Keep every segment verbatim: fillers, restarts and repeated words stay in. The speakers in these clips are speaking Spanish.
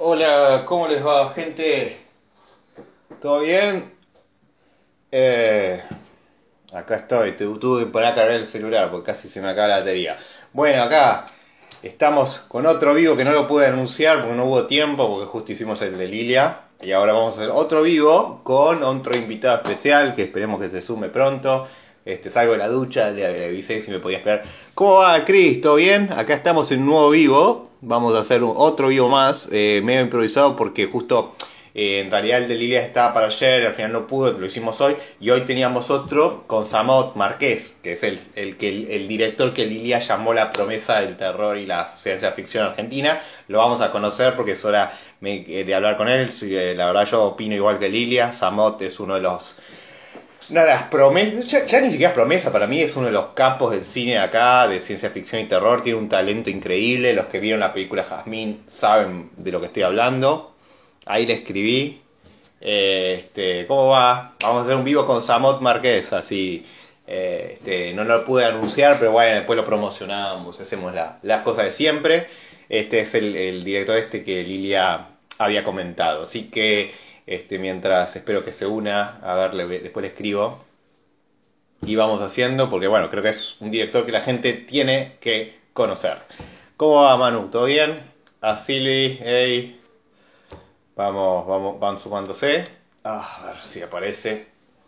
Hola, ¿cómo les va, gente? ¿Todo bien? Eh, acá estoy, tu- tuve que poner a cargar el celular porque casi se me acaba la batería. Bueno, acá estamos con otro vivo que no lo pude anunciar porque no hubo tiempo, porque justo hicimos el de Lilia. Y ahora vamos a hacer otro vivo con otro invitado especial que esperemos que se sume pronto. Este, salgo de la ducha, le le avisé si me podía esperar. ¿Cómo va, Cris? ¿Todo bien? Acá estamos en un nuevo vivo. Vamos a hacer un- otro vivo más, eh, medio improvisado porque justo eh, en realidad el de Lilia estaba para ayer, al final no pudo, lo hicimos hoy. Y hoy teníamos otro con Samot Marqués, que es el, el, que el, el director que Lilia llamó la promesa del terror y la ciencia ficción argentina. Lo vamos a conocer porque es hora me- de hablar con él. Sí, eh, la verdad yo opino igual que Lilia. Samot es uno de los una de las promesas, ya, ya ni siquiera es promesa, para mí es uno de los capos del cine de acá, de ciencia ficción y terror, tiene un talento increíble, los que vieron la película Jazmín saben de lo que estoy hablando, ahí le escribí, eh, este, ¿cómo va? Vamos a hacer un vivo con Samot Marqués, así, eh, este, no lo pude anunciar, pero bueno, después lo promocionamos, hacemos la- las cosas de siempre, este es el, el director este que Lilia había comentado, así que este, mientras espero que se una, a ver, le- después le escribo. Y vamos haciendo, porque bueno, creo que es un director que la gente tiene que conocer. ¿Cómo va, Manu? ¿Todo bien? A Silvi, hey, vamos, vamos, van sumándose. Ah, a ver si aparece.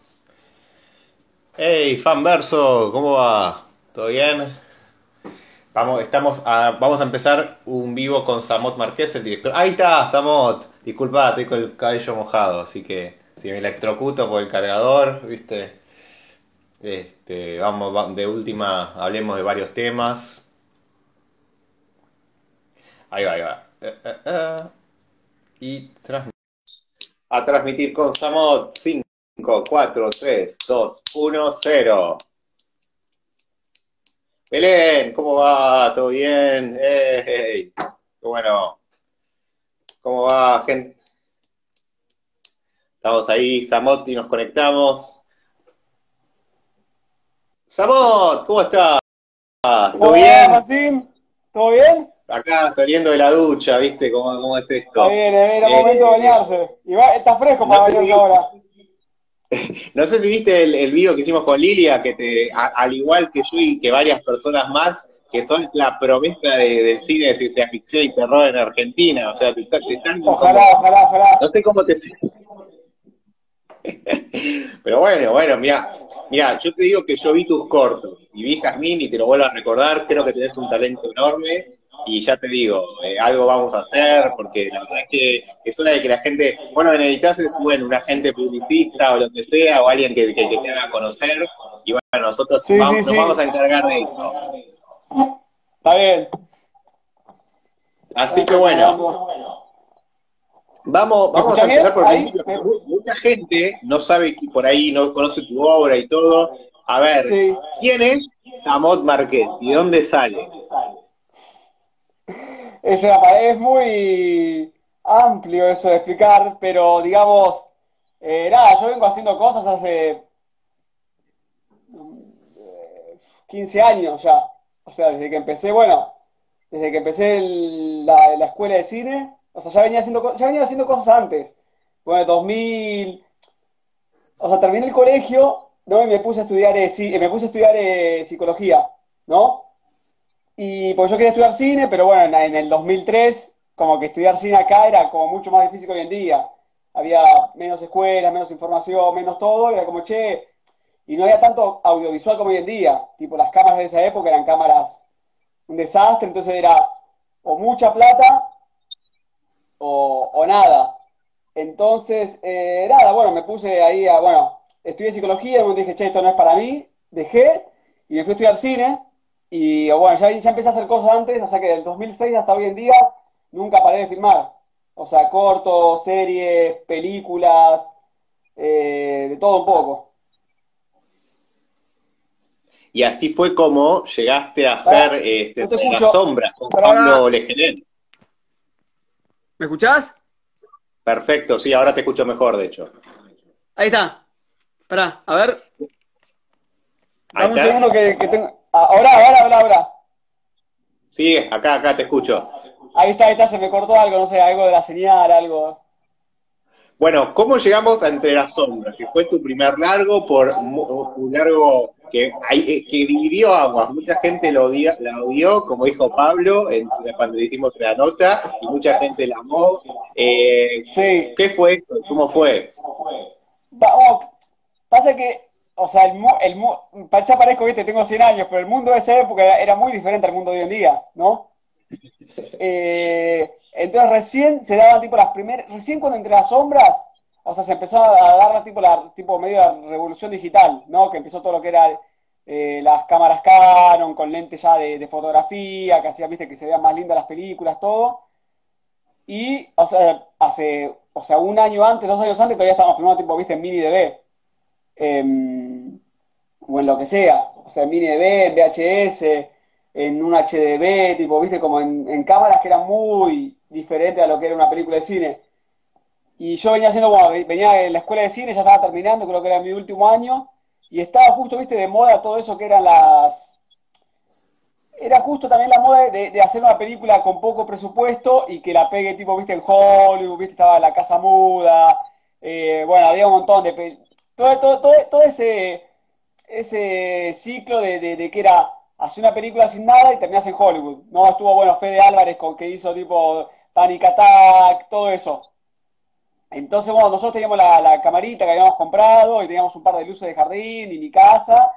Hey, Fanverso, ¿cómo va? ¿Todo bien? Vamos, estamos a, vamos a empezar un vivo con Samot Marqués, el director. Ahí está, Samot. Disculpa, estoy con el cabello mojado, así que si me electrocuto por el cargador, ¿viste? Este, vamos, va- de última, hablemos de varios temas. Ahí va, ahí va. Eh, eh, eh. Y trans- a transmitir con Samot cinco, cuatro, tres, dos, uno, cero. Belén, ¿cómo va? ¿Todo bien? Hey, qué bueno. ¿Cómo va, gente? Estamos ahí, Samot, y nos conectamos. Samot, ¿cómo estás? ¿Todo ¿Cómo va, bien? Racín? ¿Todo bien? Acá saliendo de la ducha, ¿viste cómo, cómo es Está esto? bien, era momento de Eh, bañarse. Y va, está fresco no para sé bañarse si ahora. No sé si viste el, el video que hicimos con Lilia, que te, a- al igual que yo y que varias personas más, que son la promesa de- del cine de ciencia ficción y terror en Argentina. O sea, te, está- te están Ojalá, como, ojalá, ojalá. no sé cómo te... Pero bueno, bueno, mira, mira, yo te digo que yo vi tus cortos y vi Jazmín y te lo vuelvo a recordar, creo que tenés un talento enorme y ya te digo, eh, algo vamos a hacer porque la verdad es que es hora de que la gente, bueno, necesitas es, bueno, un agente publicista o lo que sea, o alguien que, que, que te haga conocer y bueno, nosotros Sí, vamos, sí, nos vamos sí. a encargar de eso. Está bien. Así que Tranqui, bueno, tranqui. Vamos, ¿Me vamos a escuchás empezar bien? por el ¿Ahí? principio, porque ¿Me- mu- mucha gente no sabe que por ahí no conoce tu obra y todo. A ver, Sí. ¿quién es Samot Marqués y de dónde sale? Es, una- es muy amplio eso de explicar, pero digamos, eh, nada, yo vengo haciendo cosas hace quince años ya. O sea, desde que empecé, bueno, desde que empecé el- la, la escuela de cine, o sea, ya venía haciendo, co- ya venía haciendo cosas antes. Bueno, dos mil, o sea, terminé el colegio, ¿no? Y me puse a estudiar, eh, ci- me puse a estudiar eh, psicología, ¿no? Y pues yo quería estudiar cine, pero bueno, en, en el dos mil tres, como que estudiar cine acá era como mucho más difícil que hoy en día. Había menos escuelas, menos información, menos todo, y era como, che, y no había tanto audiovisual como hoy en día. Tipo, las cámaras de esa época eran cámaras un desastre, entonces era o mucha plata o, o nada. Entonces, eh, nada, bueno, me puse ahí a, bueno, estudié psicología, y dije, che, esto no es para mí, dejé y me fui a estudiar cine. Y bueno, ya, ya empecé a hacer cosas antes, o sea que del dos mil seis hasta hoy en día nunca paré de filmar. O sea, cortos, series, películas, eh, de todo un poco. Y así fue como llegaste a Pará, hacer este, no te Entre las escucho. sombras con Pará, Pablo pará. Legelén. ¿Me escuchás? Perfecto, sí, ahora te escucho mejor, de hecho. Ahí está. Pará, a ver. ¿Ahí Dame un segundo estás? que, que tengo. Ah, ahora, ahora, ahora, ahora. Sí, acá, acá te escucho. Ahí está, ahí está, se me cortó algo, no sé, algo de la señal, algo. Bueno, ¿cómo llegamos a Entre las Sombras? Que fue tu primer largo, por mu- un largo que, hay, eh, que dividió aguas. Mucha gente lo odia- la odió, como dijo Pablo en, cuando le hicimos la nota, y mucha gente la amó. Eh, Sí. ¿Qué fue eso? ¿Cómo fue? Vamos, pasa que, o sea, el, mu- el, mu- pa- ya parezco, viste, tengo cien años, pero el mundo de esa época era, era muy diferente al mundo de hoy en día, ¿no? Eh, entonces recién se daban tipo las primeras, recién cuando entre las sombras, o sea, se empezó a dar la, tipo, la tipo medio la revolución digital, ¿no? Que empezó todo lo que era eh, las cámaras Canon con lentes ya de, de fotografía, que hacía, viste, que se veían más lindas las películas, todo. Y, o sea, hace, o sea, un año antes, dos años antes, todavía estábamos filmando tipo, viste, en mini D V. Eh, o en lo que sea, o sea, en mini D V, en V H S, en un H D V, tipo, viste, como en, en cámaras que eran muy diferentes a lo que era una película de cine. Y yo venía haciendo, bueno, venía en la escuela de cine, ya estaba terminando, creo que era mi último año, y estaba justo, viste, de moda todo eso que eran las... Era justo también la moda de, de hacer una película con poco presupuesto y que la pegue, tipo, viste, en Hollywood, viste, estaba La Casa Muda, eh, bueno, había un montón de... pe- Todo, todo, todo, todo ese ese ciclo de, de, de que era hacer una película sin nada y terminás en Hollywood. No estuvo bueno Fede Álvarez con que hizo tipo Panic Attack, todo eso. Entonces, bueno, nosotros teníamos la, la camarita que habíamos comprado y teníamos un par de luces de jardín y mi casa.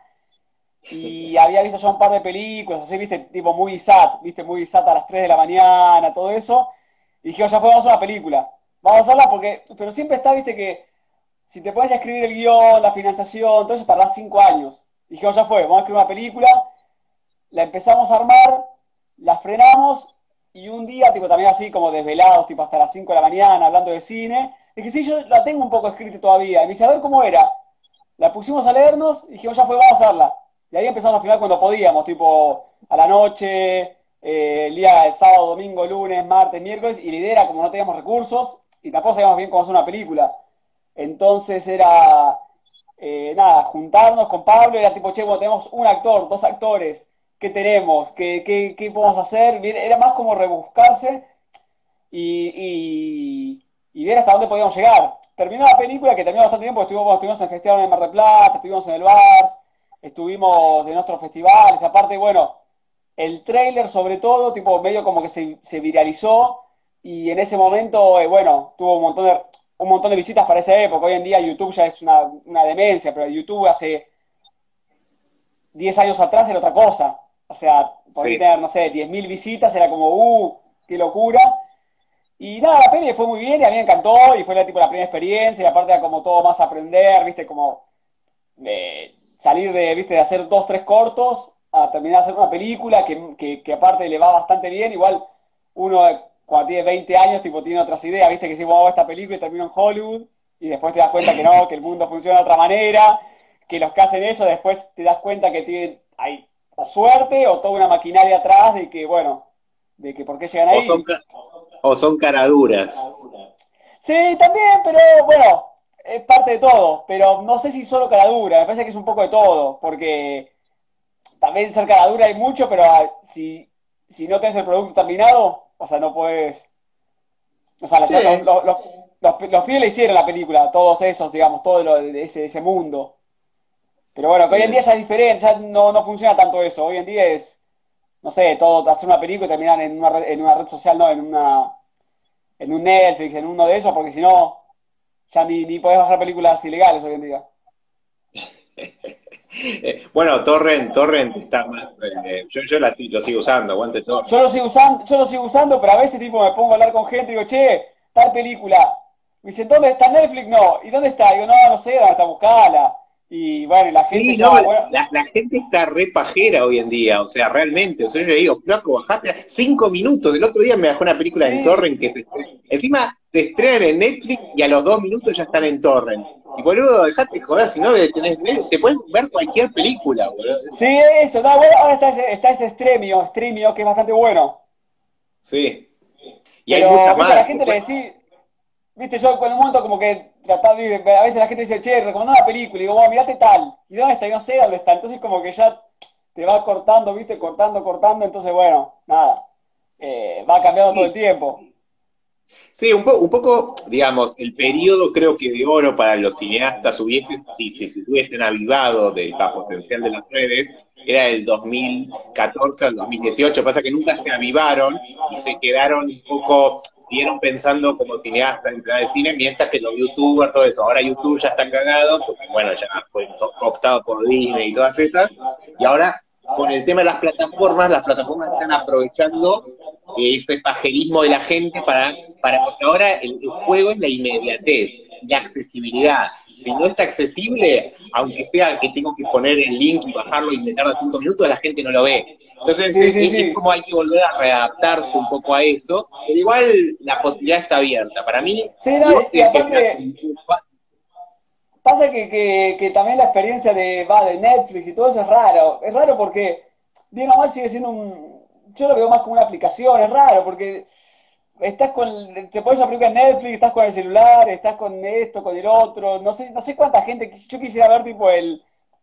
Y había visto ya un par de películas, así, viste, tipo muy sat, viste, muy sat a las tres de la mañana, todo eso. Y dije, ya fue, vamos a hacer una película. Vamos a hacerla porque, pero siempre está, viste, que si te pones a escribir el guión, la financiación, todo eso tardás cinco años. Dije, ya fue, vamos a escribir una película, la empezamos a armar, la frenamos y un día, tipo también así como desvelados, tipo hasta las cinco de la mañana, hablando de cine, dije, sí, yo la tengo un poco escrita todavía. Y me dice, a ver cómo era. La pusimos a leernos y dijimos, ya fue, vamos a hacerla. Y ahí empezamos a filmar cuando podíamos, tipo a la noche, eh, el día del sábado, domingo, lunes, martes, miércoles, y la idea era como no teníamos recursos y tampoco sabíamos bien cómo hacer una película. Entonces era, eh, nada, juntarnos con Pablo, era tipo, che, bueno, tenemos un actor, dos actores, ¿qué tenemos? ¿Qué, qué, qué podemos hacer? Bien, era más como rebuscarse y, y, y ver hasta dónde podíamos llegar. Terminó la película, que terminó bastante tiempo, estuvimos, estuvimos en festivales en Mar del Plata, estuvimos en el Bar, estuvimos en otros festivales, aparte, bueno, el tráiler sobre todo, tipo, medio como que se, se viralizó y en ese momento, eh, bueno, tuvo un montón de, un montón de visitas para esa época. Hoy en día YouTube ya es una, una demencia, pero YouTube hace diez años atrás era otra cosa. O sea, podía Sí. tener, no sé, diez mil visitas, era como, uh, qué locura. Y nada, la peli fue muy bien y a mí me encantó y fue la, tipo, la primera experiencia y aparte era como todo más aprender, viste, como eh, salir de, viste, de hacer dos, tres cortos a terminar de hacer una película que, que, que aparte le va bastante bien. Igual uno cuando tiene veinte años, tipo, tiene otras ideas, viste, que si vos hago esta película y termino en Hollywood y después te das cuenta que no, que el mundo funciona de otra manera, que los que hacen eso después te das cuenta que tienen, hay o suerte o toda una maquinaria atrás de que, bueno, de que por qué llegan O son, ahí. ca- o son caraduras. Sí, también, pero bueno, es parte de todo. Pero no sé si solo caradura, me parece que es un poco de todo, porque también ser caradura hay mucho, pero ah, si, si no tenés el producto terminado, o sea, no puedes. O sea, los, Sí. los, los, los, los, los pibes le hicieron la película, todos esos, digamos, todo lo de ese, ese mundo. Pero bueno, que hoy en día Bien. ya es diferente, ya no, no funciona tanto eso. Hoy en día es, no sé, todo, hacer una película y terminar en una red, en una red social, no, en una, en un Netflix, en uno de esos, porque si no, ya ni, ni podés bajar películas ilegales hoy en día. Eh, bueno, Torrent, Torrent está más. Eh, yo yo la, si- lo sigo usando, aguante Yo Torrent. lo sigo usando, yo lo sigo usando, pero a veces tipo me pongo a hablar con gente y digo, che, tal película. Me dicen, ¿dónde está Netflix? No. ¿Y dónde está? Digo, no, no sé, dónde está, buscala. Y bueno, y la gente Sí, no, ya, bueno, la, la gente está re pajera hoy en día, o sea, realmente, o sea, yo le digo, flaco, bajate cinco minutos, el otro día me bajó una película en sí, Torrent que se estre- encima se estrenan en Netflix y a los dos minutos ya están en Torrent. Y boludo, dejate joder, si no de- tenés, te puedes ver cualquier película, boludo. sí, eso, no, bueno, ahora está ese, está ese Stremio, Streamio, que es bastante bueno. Sí, y hay Pero, muchas viste, a la más, gente le después, decís, viste, yo en un momento como que trataba de, a veces la gente dice, che, recomendá una película, y digo, bueno, mirate tal, y dónde está, y no sé dónde está, entonces como que ya te va cortando, viste, cortando, cortando, entonces bueno, nada, eh, va cambiando todo el Sí, tiempo. sí, un, po- un poco, digamos, el periodo creo que de oro para los cineastas hubiese, si, si se hubiesen avivado del pa- potencial de las redes, era el dos mil catorce al dos mil dieciocho. Pasa que nunca se avivaron y se quedaron un poco, siguieron pensando como cineastas en de cine, mientras que los youtubers, todo eso. Ahora YouTube ya está cagado, porque bueno, ya fue optado por Disney y todas esas, y ahora con el tema de las plataformas, las plataformas están aprovechando ese pajerismo de la gente para, para porque ahora el, el juego es la inmediatez, la accesibilidad. Si no está accesible, aunque sea que tengo que poner el link y bajarlo y me tarda cinco minutos, la gente no lo ve. Entonces Sí, es, sí, es sí. como hay que volver a readaptarse un poco a eso, pero igual la posibilidad está abierta. Para mí, Sí, no, igual y que generas aparte, un, un pasa que, que, que también la experiencia de, va, de Netflix y todo eso es raro. Es raro porque, bien o mal, sigue siendo un. Yo lo veo más como una aplicación, es raro porque estás con. Te pones a película en Netflix, estás con el celular, estás con esto, con el otro. No sé, no sé cuánta gente. Yo quisiera ver, tipo, el.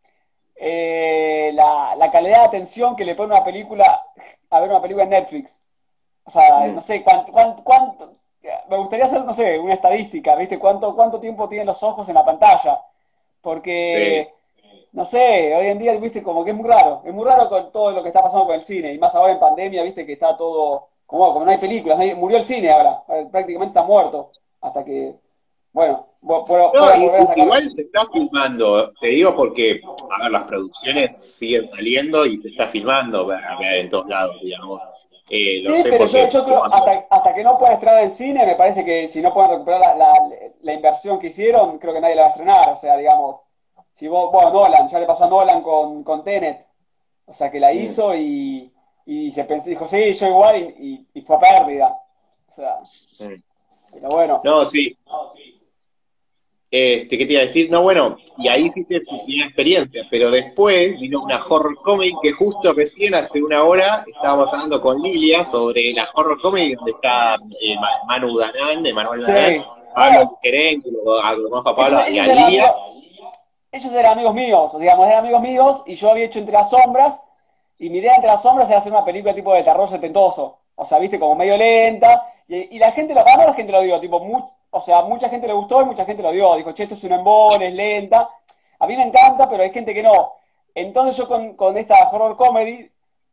eh, la, la calidad de atención que le pone una película a ver una película en Netflix. O sea, no mm, sé, cuánto, cuánto, cuánto- me gustaría hacer, no sé, una estadística, ¿viste? ¿Cuánto, cuánto tiempo tienen los ojos en la pantalla? sí. Porque, no sé, hoy en día, ¿viste? Como que es muy raro. Es muy raro con todo lo que está pasando con el cine. Y más ahora en pandemia, ¿viste? Que está todo, como, como no hay películas, no hay- murió el cine ahora. eh, Prácticamente está muerto. Hasta que, bueno, vo- vo- No, puedan i- volver a i- sacar. igual se está filmando, te digo porque, a ver, las producciones siguen saliendo y se está filmando a ver, en todos lados, digamos. Eh, lo Sí, sé pero yo, porque, yo creo, cuando- hasta, hasta que no puedan estrenar el cine, me parece que si no pueden recuperar la, la, la inversión que hicieron, creo que nadie la va a estrenar. O sea, digamos, si vos, bueno, Nolan, ya le pasó a Nolan con, con Tenet, o sea, que la mm, hizo y, y se pensó, dijo, sí, yo igual, y, y, y fue a pérdida. O sea, mm. pero bueno. No, sí. Este, ¿qué te iba a decir? No, bueno, y ahí hiciste tu primera experiencia, pero después vino una horror comedy que justo recién hace una hora estábamos hablando con Lilia sobre la horror comedy donde está eh, Ma- Manu Danán, Emanuel Sí. Danán, Pablo Bueno, Liquerén, que lo a- lo conozco a ellos, Pablo y ellos a eran Lilia. amigos, ellos eran amigos míos, digamos, eran amigos míos, y yo había hecho Entre las Sombras, y mi idea Entre las Sombras era hacer una película tipo de terror setentoso, o sea, viste, como medio lenta, y, y la gente, lo, ah, no la gente lo dio, tipo, mu- o sea, mucha gente le gustó y mucha gente lo dio, dijo, che, esto es un embole, es lenta, a mí me encanta, pero hay gente que no. Entonces yo con, con esta horror comedy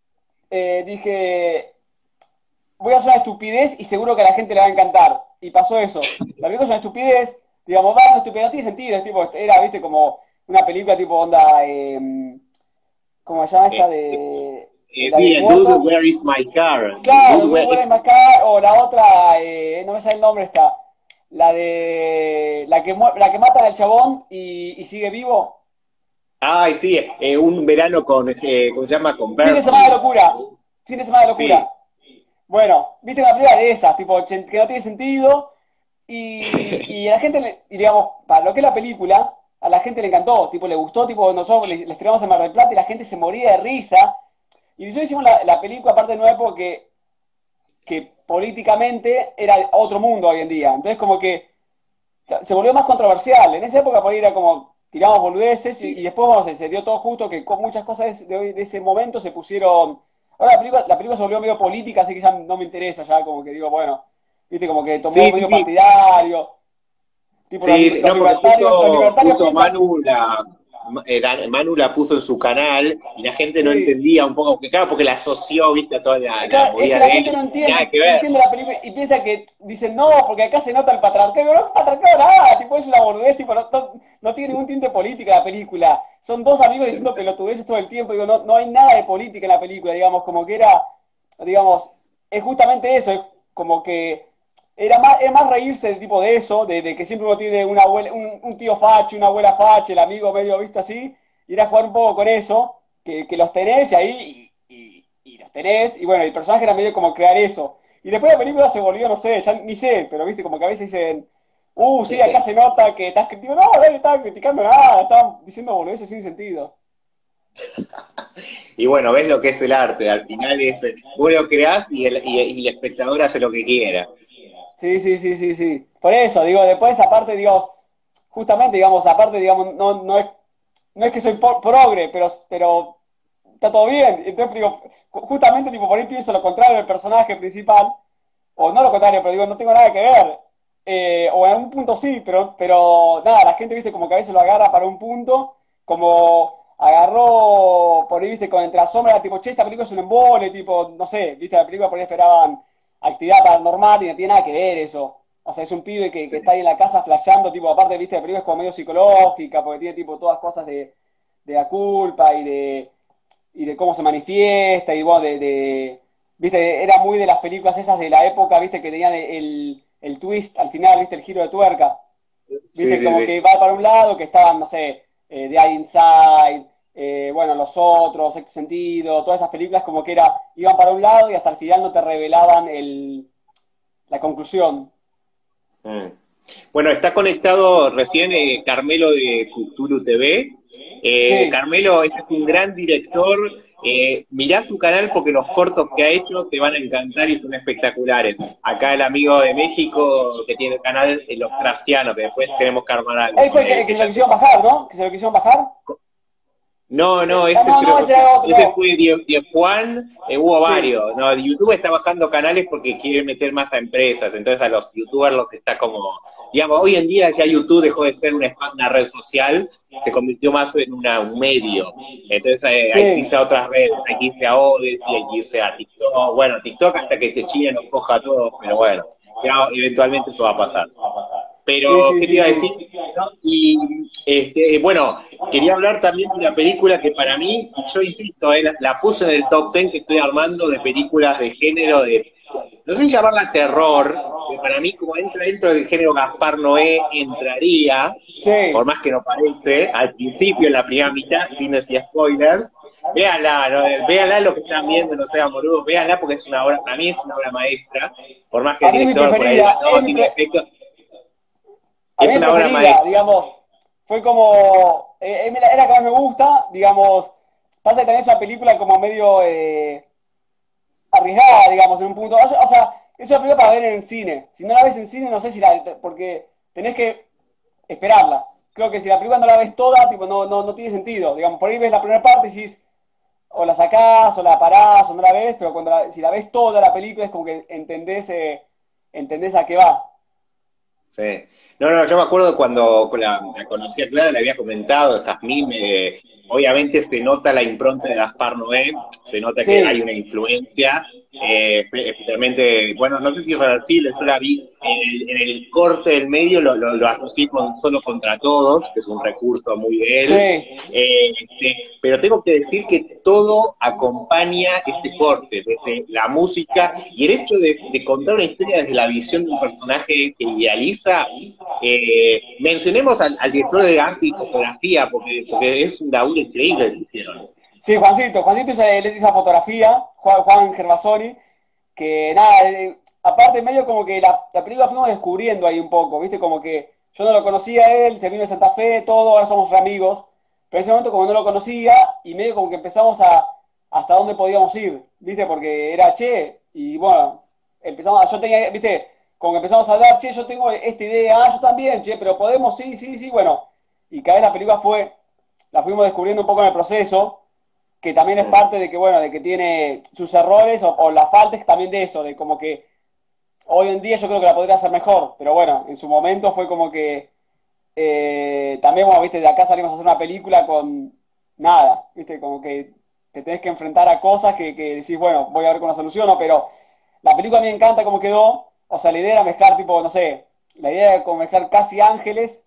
eh, dije, voy a hacer una estupidez y seguro que a la gente le va a encantar. Y pasó eso. La película es una estupidez, digamos, va, una estupidez, no tiene sentido, es tipo, era, viste, como una película tipo onda, eh, ¿cómo se llama esta Eh, de, de eh, la sí, del el Dude, muerto? Where is my car? Claro, Dude, Dude, where, Where is My Car, o la otra, eh, no me sale el nombre esta, la de, la que, mu- la que matan al chabón y, y sigue vivo. ay, sí, eh, un verano con, eh, ¿cómo se llama? Con Fin de semana de Bernie. locura, fin de semana de locura. Sí. Bueno, viste una película de esas, tipo, que no tiene sentido, y, y a la gente, le- y digamos, para lo que es la película, a la gente le encantó, tipo, le gustó, tipo, nosotros le, le estrenamos en Mar del Plata y la gente se moría de risa. Y nosotros hicimos la, la película aparte en una época que, que políticamente era otro mundo hoy en día. Entonces como que se volvió más controversial. En esa época por ahí era como tiramos boludeces y, y después bueno, se, se dio todo justo que con muchas cosas de, hoy- de ese momento se pusieron. Ahora la película, la película se volvió medio política, así que ya no me interesa, ya como que digo, bueno, viste, como que tomó Sí, sí, medio sí. partidario. Tipo, los, Sí, li- los no, porque libertarios, los justo, libertarios justo piensan. Manu la, eh, Dan- Manu la puso en su canal y la gente no Sí. entendía un poco, porque claro, porque la asoció, viste, a toda la, Eh, la claro, es que movida la de él gente no y nada entiende, que no ver. entiende la película y piensa que dicen no, porque acá se nota el patriarcado. No es patriarcado nada, tipo es una boludez, tipo, no, no, no tiene ningún tinte política la película. Son dos amigos diciendo pelotudeces todo el tiempo, digo, no, no hay nada de política en la película, digamos, como que era, digamos, es justamente eso, es como que era más, es más reírse del tipo de eso, de, de que siempre uno tiene una abuela, un, un tío facho, una abuela facha, el amigo medio visto así, ir a jugar un poco con eso, que, que los tenés y ahí, y, y- y los tenés, y bueno, el personaje era medio como crear eso. Y después la película se volvió, no sé, ya ni sé, pero viste, como que a veces dicen, uh, sí, acá se nota que estás criticando, no, nadie estaba criticando nada, estaban diciendo boludeces sin sentido. Y bueno, ves lo que es el arte, al final es, vos lo creás y el, y, y el espectador hace lo que quiera. Sí, sí, sí, sí, sí. Por eso, digo, después aparte, digo, justamente, digamos, aparte, digamos, no, no es, no es que soy po- progre, pero, pero está todo bien. Entonces digo, justamente tipo, por ahí pienso lo contrario del personaje principal, o no lo contrario, pero digo, no tengo nada que ver. Eh, o en algún punto sí, pero, pero nada, la gente, viste, como que a veces lo agarra para un punto, como agarró por ahí, viste, con entre las sombras, tipo, che, esta película es un embole, tipo, no sé, viste, la película por ahí esperaban actividad paranormal y no tiene nada que ver eso. O sea, es un pibe que, que está ahí en la casa flasheando, tipo, aparte, viste, la película es como medio psicológica, porque tiene, tipo, todas cosas de, de la culpa y de, y de cómo se manifiesta, y bueno, de, de, viste, era muy de las películas esas de la época, viste, que tenían el, el twist al final, viste, el giro de tuerca, Sí, viste, sí, como sí. que va para un lado, que estaban, no sé, eh, The Eye Inside, eh, bueno, Los Otros, Sexto Sentido, todas esas películas como que era, iban para un lado y hasta el final no te revelaban el, la conclusión. Mm. Bueno, está conectado recién eh, Carmelo de Cthulhu T V. Eh, Sí. Carmelo, este es un gran director. Eh, mirá su canal porque los cortos que ha hecho te van a encantar y son espectaculares. Acá el amigo de México que tiene el canal eh, Los Trastianos, que después tenemos que armar algo Él fue con el que, él, el que que se lo ya te... quisieron bajar, ¿no? Que se lo quisieron bajar. No, no, Eh, ah, ese no, no, creo, ese era ese otro. fue Die, Die Juan, eh, hubo Sí. varios, ¿no? YouTube está bajando canales porque quiere meter más a empresas, entonces a los youtubers los está como, digamos, hoy en día ya YouTube dejó de ser una, una red social, se convirtió más en una, un medio, entonces eh, hay que Sí. irse a otras redes, hay que irse a Odyssey, hay que irse a TikTok, bueno, TikTok hasta que este China nos coja a todos, pero bueno, ya eventualmente eso va a pasar. Sí, Pero, sí, ¿qué te sí, iba a sí. decir? ¿No? Y, este, bueno, quería hablar también de una película que para mí, yo insisto, eh, la, la puse en el top ten que estoy armando de películas de género de, no sé si llamarla terror, pero para mí como entra dentro del género Gaspar Noé, entraría, por Sí. más que no parece, al principio, en la primera mitad, sin decir spoilers. Véanla, ¿no? Véanla lo que están viendo, no sean boludos, véanla porque es una obra, para mí es una obra maestra, por más que el A mí es mi director por ahí diga, preferida. Es no, mi tiene pre- efectos, a mí es es una obra preferida, maestra. digamos. Fue como. Eh, es la es la que más me gusta, digamos. Pasa que también es una película como medio eh, arriesgada, digamos, en un punto. O sea, o sea, es una película para ver en el cine. Si no la ves en cine, no sé si la. Porque tenés que esperarla. Creo que si la película no la ves toda, tipo, no, no, no tiene sentido. Digamos, por ahí ves la primera parte y decís, o la sacás, o la parás, o no la ves, pero cuando la- si la ves toda la película es como que entendés, eh, entendés a qué va. Sí. No, no, yo me acuerdo cuando la, la conocí a Clara, le había comentado, Jazmín, eh, obviamente se nota la impronta de Gaspar Noé, se nota que hay Sí, una influencia, eh, especialmente, bueno, no sé si es reversible, yo la vi en el, en el corte del medio, lo, lo, lo asocié con Solo contra Todos, que es un recurso muy de él, sí. eh, este, pero tengo que decir que todo acompaña este corte, desde la música y el hecho de, de contar una historia desde la visión de un personaje que idealiza. Eh, mencionemos al, al director de arte y fotografía, porque, porque es un laburo increíble el que hicieron. Sí, Juancito, Juancito hizo, él hizo esa fotografía, Juan, Juan Gervasoni, que nada, eh, aparte medio como que la, la película fuimos descubriendo ahí un poco, viste, como que yo no lo conocía a él, se vino de Santa Fe, todo, ahora somos amigos, pero en ese momento como no lo conocía y medio como que empezamos a hasta dónde podíamos ir, viste, porque era che, y bueno, empezamos, a- yo tenía, viste, como que empezamos a hablar, che, yo tengo esta idea, ah, yo también, che, pero podemos, sí, sí, sí, bueno, y cada vez la película fue, la fuimos descubriendo un poco en el proceso, que también es Mm. parte de que, bueno, de que tiene sus errores o, o las faltas también de eso, de como que hoy en día yo creo que la podría hacer mejor, pero bueno, en su momento fue como que eh, también, bueno, viste, de acá salimos a hacer una película con nada, viste, como que te tenés que enfrentar a cosas que, que decís, bueno, voy a ver cómo la soluciono, pero la película a mí me encanta cómo quedó, o sea, la idea era mezclar tipo, no sé, la idea era como mezclar casi ángeles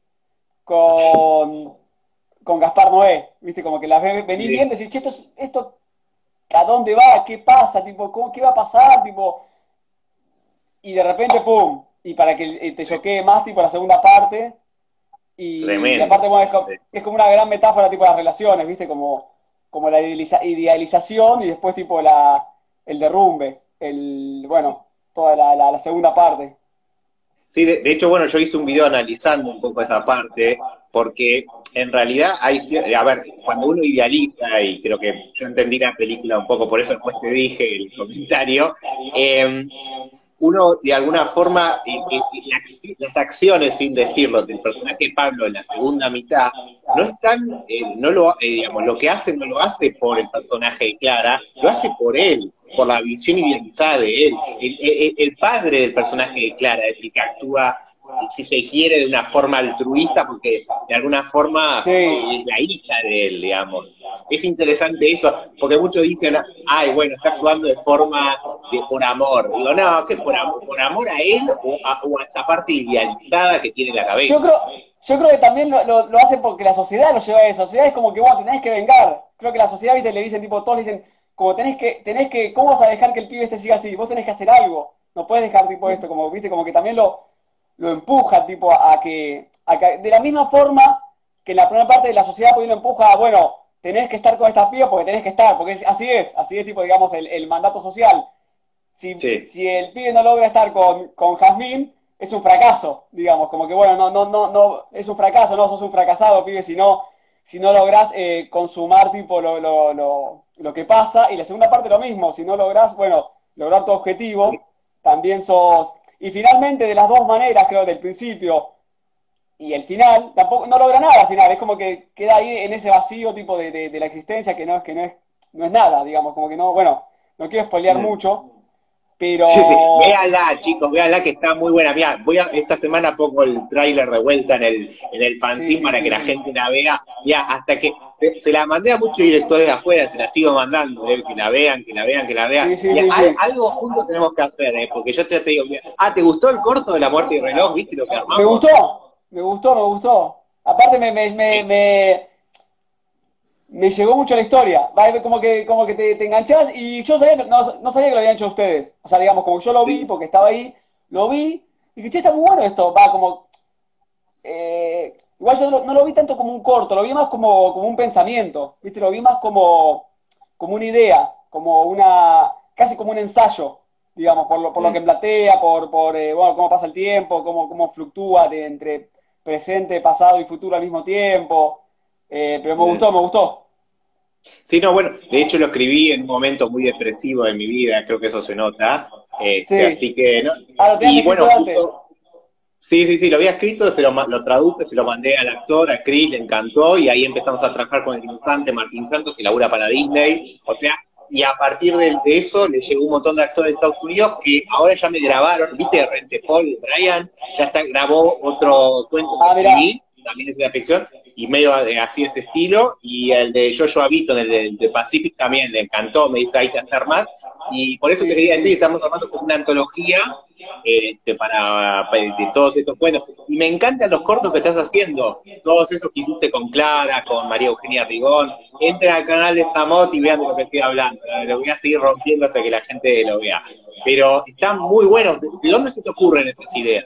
con, con Gaspar Noé, ¿viste? Como que las ve- venís Sí. viendo y decís, che, esto, es- esto, ¿a dónde va? ¿Qué pasa? Tipo, ¿cómo, qué va a pasar? Tipo, y de repente, ¡pum! Y para que eh, te choquee más, tipo, la segunda parte. Y, y Tremendo. aparte, bueno, es como, Sí. es como una gran metáfora, tipo, de las relaciones, ¿viste? Como, como la idealiza- idealización y después, tipo, la, el derrumbe. El, bueno, toda la, la, la segunda parte. Sí, de, de hecho, bueno, yo hice un video analizando un poco esa parte, porque en realidad hay, cier- a ver, cuando uno idealiza, y creo que yo entendí la película un poco, por eso después te dije el comentario, eh, uno de alguna forma, eh, eh, las acciones, sin decirlo, del personaje de Pablo en la segunda mitad, no es tan, eh, no lo, eh, digamos, lo que hace no lo hace por el personaje de Clara, lo hace por él, por la visión idealizada de él. El, el, el padre del personaje de Clara es el que actúa, si se quiere, de una forma altruista, porque de alguna forma Sí, eh, es la hija de él, digamos. Es interesante eso, porque muchos dicen, ay, bueno, está actuando de forma de por amor. Digo, no, que por, am- por amor a él o a, o a esa parte idealizada que tiene en la yo cabeza. creo, yo creo que también lo, lo, lo hacen porque la sociedad lo lleva a eso. La sociedad es como que, bueno, te tenés que vengar. Creo que la sociedad, viste, le dicen, tipo, todos le dicen, como tenés que, tenés que, ¿cómo vas a dejar que el pibe este siga así? Vos tenés que hacer algo. No puedes dejar, tipo, esto, como, viste, como que también lo, lo empuja, tipo, a que, a que, de la misma forma que en la primera parte de la sociedad, pues lo empuja a, bueno, tenés que estar con esta piba porque tenés que estar, porque es, así es, así es, tipo, digamos, el, el mandato social. Si, Sí. si el pibe no logra estar con, con Jazmín, es un fracaso, digamos, como que bueno, no, no, no, no, es un fracaso, no, sos un fracasado, pibe, si no, si no lográs eh, consumar tipo lo, lo, lo, lo que pasa, y la segunda parte lo mismo, si no lográs, bueno, lograr tu objetivo, también sos, y finalmente de las dos maneras, creo, del principio y el final, tampoco, no logra nada al final, es como que queda ahí en ese vacío tipo de, de, de la existencia que no es, que no es, no es nada, digamos, como que no, bueno, no quiero spoilear Mm. mucho, Sí, sí, pero véanla, chicos, véanla que está muy buena. Mira, voy a, esta semana pongo el tráiler de vuelta en el, en el sí, fanzine sí, para que sí, la sí. gente la vea. Ya, hasta que se, se la mandé a muchos directores de afuera, se la sigo mandando, eh, que la vean, que la vean, que la vean. Sí, sí, Y sí, al- sí. algo juntos tenemos que hacer, eh, porque yo te, te digo, mira, ah, ¿te gustó el corto de la muerte y reloj? ¿Viste lo que Me armamos? gustó, me gustó, me gustó. Aparte me, me, me, Eh, me, me llegó mucho la historia. Va, como que, como que te, te enganchás y yo sabía, que- no, no sabía que lo habían hecho ustedes. O sea, digamos, como yo lo vi, sí, porque estaba ahí, lo vi, y que che, está muy bueno esto. Va, como, eh, igual yo no, lo no lo vi tanto como un corto, lo vi más como, como un pensamiento, ¿viste? Lo vi más como, como una idea, como una, casi como un ensayo, digamos, por lo, por lo que mm, plantea, por, por eh, bueno, cómo pasa el tiempo, cómo, cómo fluctúa de entre presente, pasado y futuro al mismo tiempo. Eh, pero me mm. gustó, me gustó. Sí, no, bueno, de hecho lo escribí en un momento muy depresivo de mi vida, creo que eso se nota. Este, Sí. así que, ¿no? Ah, lo tenías Y escrito bueno, de antes. justo. Sí, sí, sí, lo había escrito, se lo, ma- lo traduje, se lo mandé al actor, a Chris, le encantó, y ahí empezamos a trabajar con el dibujante Martín Santos, que labura para Disney. O sea, y a partir de, de eso le llegó un montón de actores de Estados Unidos que ahora ya me grabaron, viste, Rente Paul, Brian, ya está, grabó otro cuento que Ah, mirá. escribí, también es de la ficción, y medio de- así ese estilo, y el de Jojo Habito, el de, de Pacific también le encantó, me dice hay que hacer más, y por eso Sí, te sí, quería decir que sí. estamos armando como una antología este, para, para de todos estos cuentos. Y me encantan los cortos que estás haciendo, todos esos que hiciste con Clara, con María Eugenia Rigón. Entren al canal de Samot y vean de lo que estoy hablando. Lo voy a seguir rompiendo hasta que la gente lo vea. Pero están muy buenos. ¿De dónde se te ocurren estas ideas?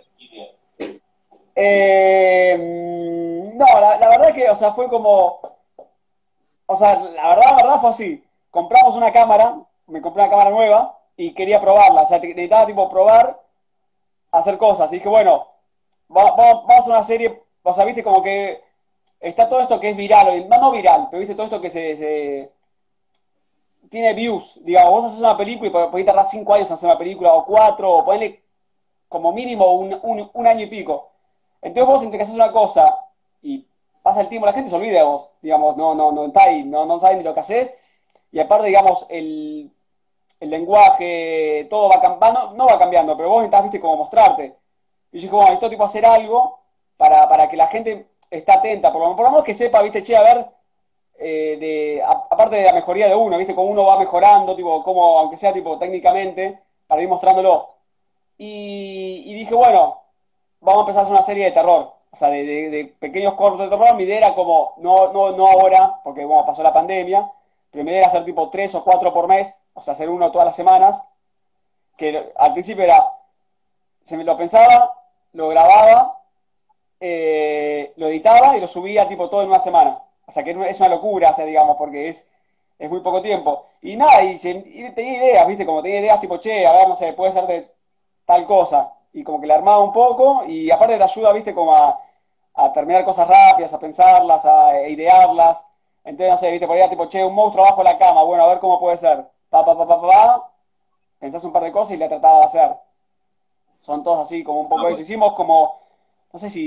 Eh, no, la, la verdad que, o sea, fue como, o sea, la verdad, la verdad fue así. Compramos una cámara, me compré una cámara nueva y quería probarla. O sea, necesitaba tipo probar, hacer cosas. Y dije, bueno, va- va- vamos a hacer una serie, o sea, viste como que está todo esto que es viral, o no, no viral, pero viste todo esto que se, se- tiene views. Digamos, vos haces una película y pod- podés tardar cinco años en hacer una película, o cuatro, o ponerle como mínimo un, un, un año y pico. Entonces vos entre que haces una cosa y pasa el tiempo, la gente se olvida de vos, digamos, no, no, no está ahí, no, no sabe ni lo que haces, y aparte, digamos, el, el lenguaje, todo va cambiando, no, no va cambiando, pero vos necesitas, viste, como mostrarte. Y yo dije, bueno, esto tipo hacer algo para, para que la gente esté atenta, por lo, por lo menos que sepa, viste, che, a ver, eh, de, a, aparte de la mejoría de uno, viste, cómo uno va mejorando, tipo, como, aunque sea tipo técnicamente, para ir mostrándolo. Y, y dije, bueno, vamos a empezar a hacer una serie de terror. O sea, de, de- de pequeños cortos de terror. Mi idea era como, no, no, no ahora, porque bueno, pasó la pandemia, pero mi idea era hacer tipo tres o cuatro por mes, o sea, hacer uno todas las semanas, que al principio era, se me lo pensaba, lo grababa, eh, lo editaba y lo subía tipo todo en una semana. O sea, que es una locura, o sea, digamos, porque es, es muy poco tiempo. Y nada, y, se- y tenía ideas, ¿viste? Como tenía ideas tipo, che, a ver, no sé, puede ser de tal cosa. Y como que le armaba un poco y aparte te ayuda, ¿viste? Como a, a terminar cosas rápidas, a pensarlas, a idearlas. Entonces, no sé, ¿viste? Por ahí era tipo, che, un monstruo bajo la cama, bueno, a ver cómo puede ser. Pa, pa, pa, pa, pa, pa, pensás un par de cosas y le trataba de hacer. Son todos así, como un Ah, poco eso. bueno. Hicimos como, no sé si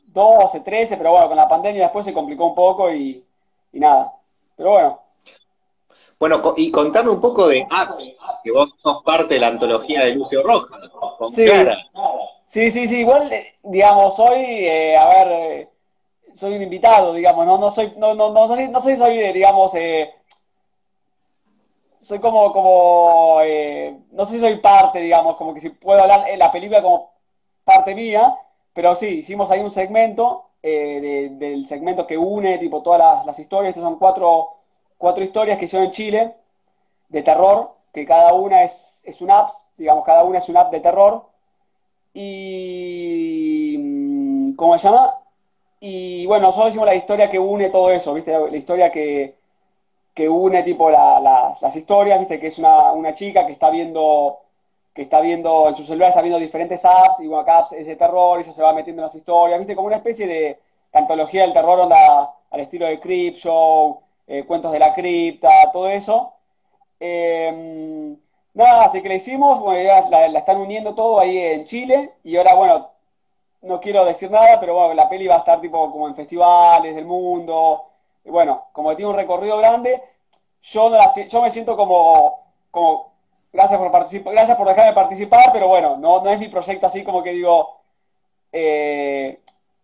doce, trece, pero bueno, con la pandemia después se complicó un poco y, y nada. Pero bueno, Bueno, co- y contame un poco de Apps, que vos sos parte de la antología de Lucio Rojas, con sí, Clara. sí, sí, sí, igual, eh, digamos, soy, eh, a ver, eh, soy un invitado, digamos, no, no soy, no, no, no, soy, no soy, soy de, digamos, eh, soy como, como, eh, no sé si soy parte, digamos, como que si puedo hablar en la película como parte mía, pero sí, hicimos ahí un segmento, eh, de- del segmento que une, tipo, todas las, las historias, estas son cuatro, cuatro historias que hicieron en Chile, de terror, que cada una es, es un app, digamos, cada una es un app de terror, y, mm, ¿cómo se llama? Y bueno, nosotros hicimos la historia que une todo eso, ¿viste? La historia que, que une tipo la- la- las historias, ¿viste? Que es una, una chica que está viendo, que está viendo en su celular, está viendo diferentes apps, y bueno, cada app es de terror, y ella se va metiendo en las historias, ¿viste? Como una especie de antología del terror, onda al estilo de Creepshow, eh, Cuentos de la Cripta, todo eso. Eh, nada, así que le hicimos, bueno, ya la, la están uniendo todo ahí en Chile, y ahora, bueno, no quiero decir nada, pero bueno, la peli va a estar tipo como en festivales del mundo. Y bueno, como tiene un recorrido grande, yo, no la si- yo me siento como, como, gracias por participar, gracias por dejarme participar, pero bueno, no, no es mi proyecto así como que digo, eh,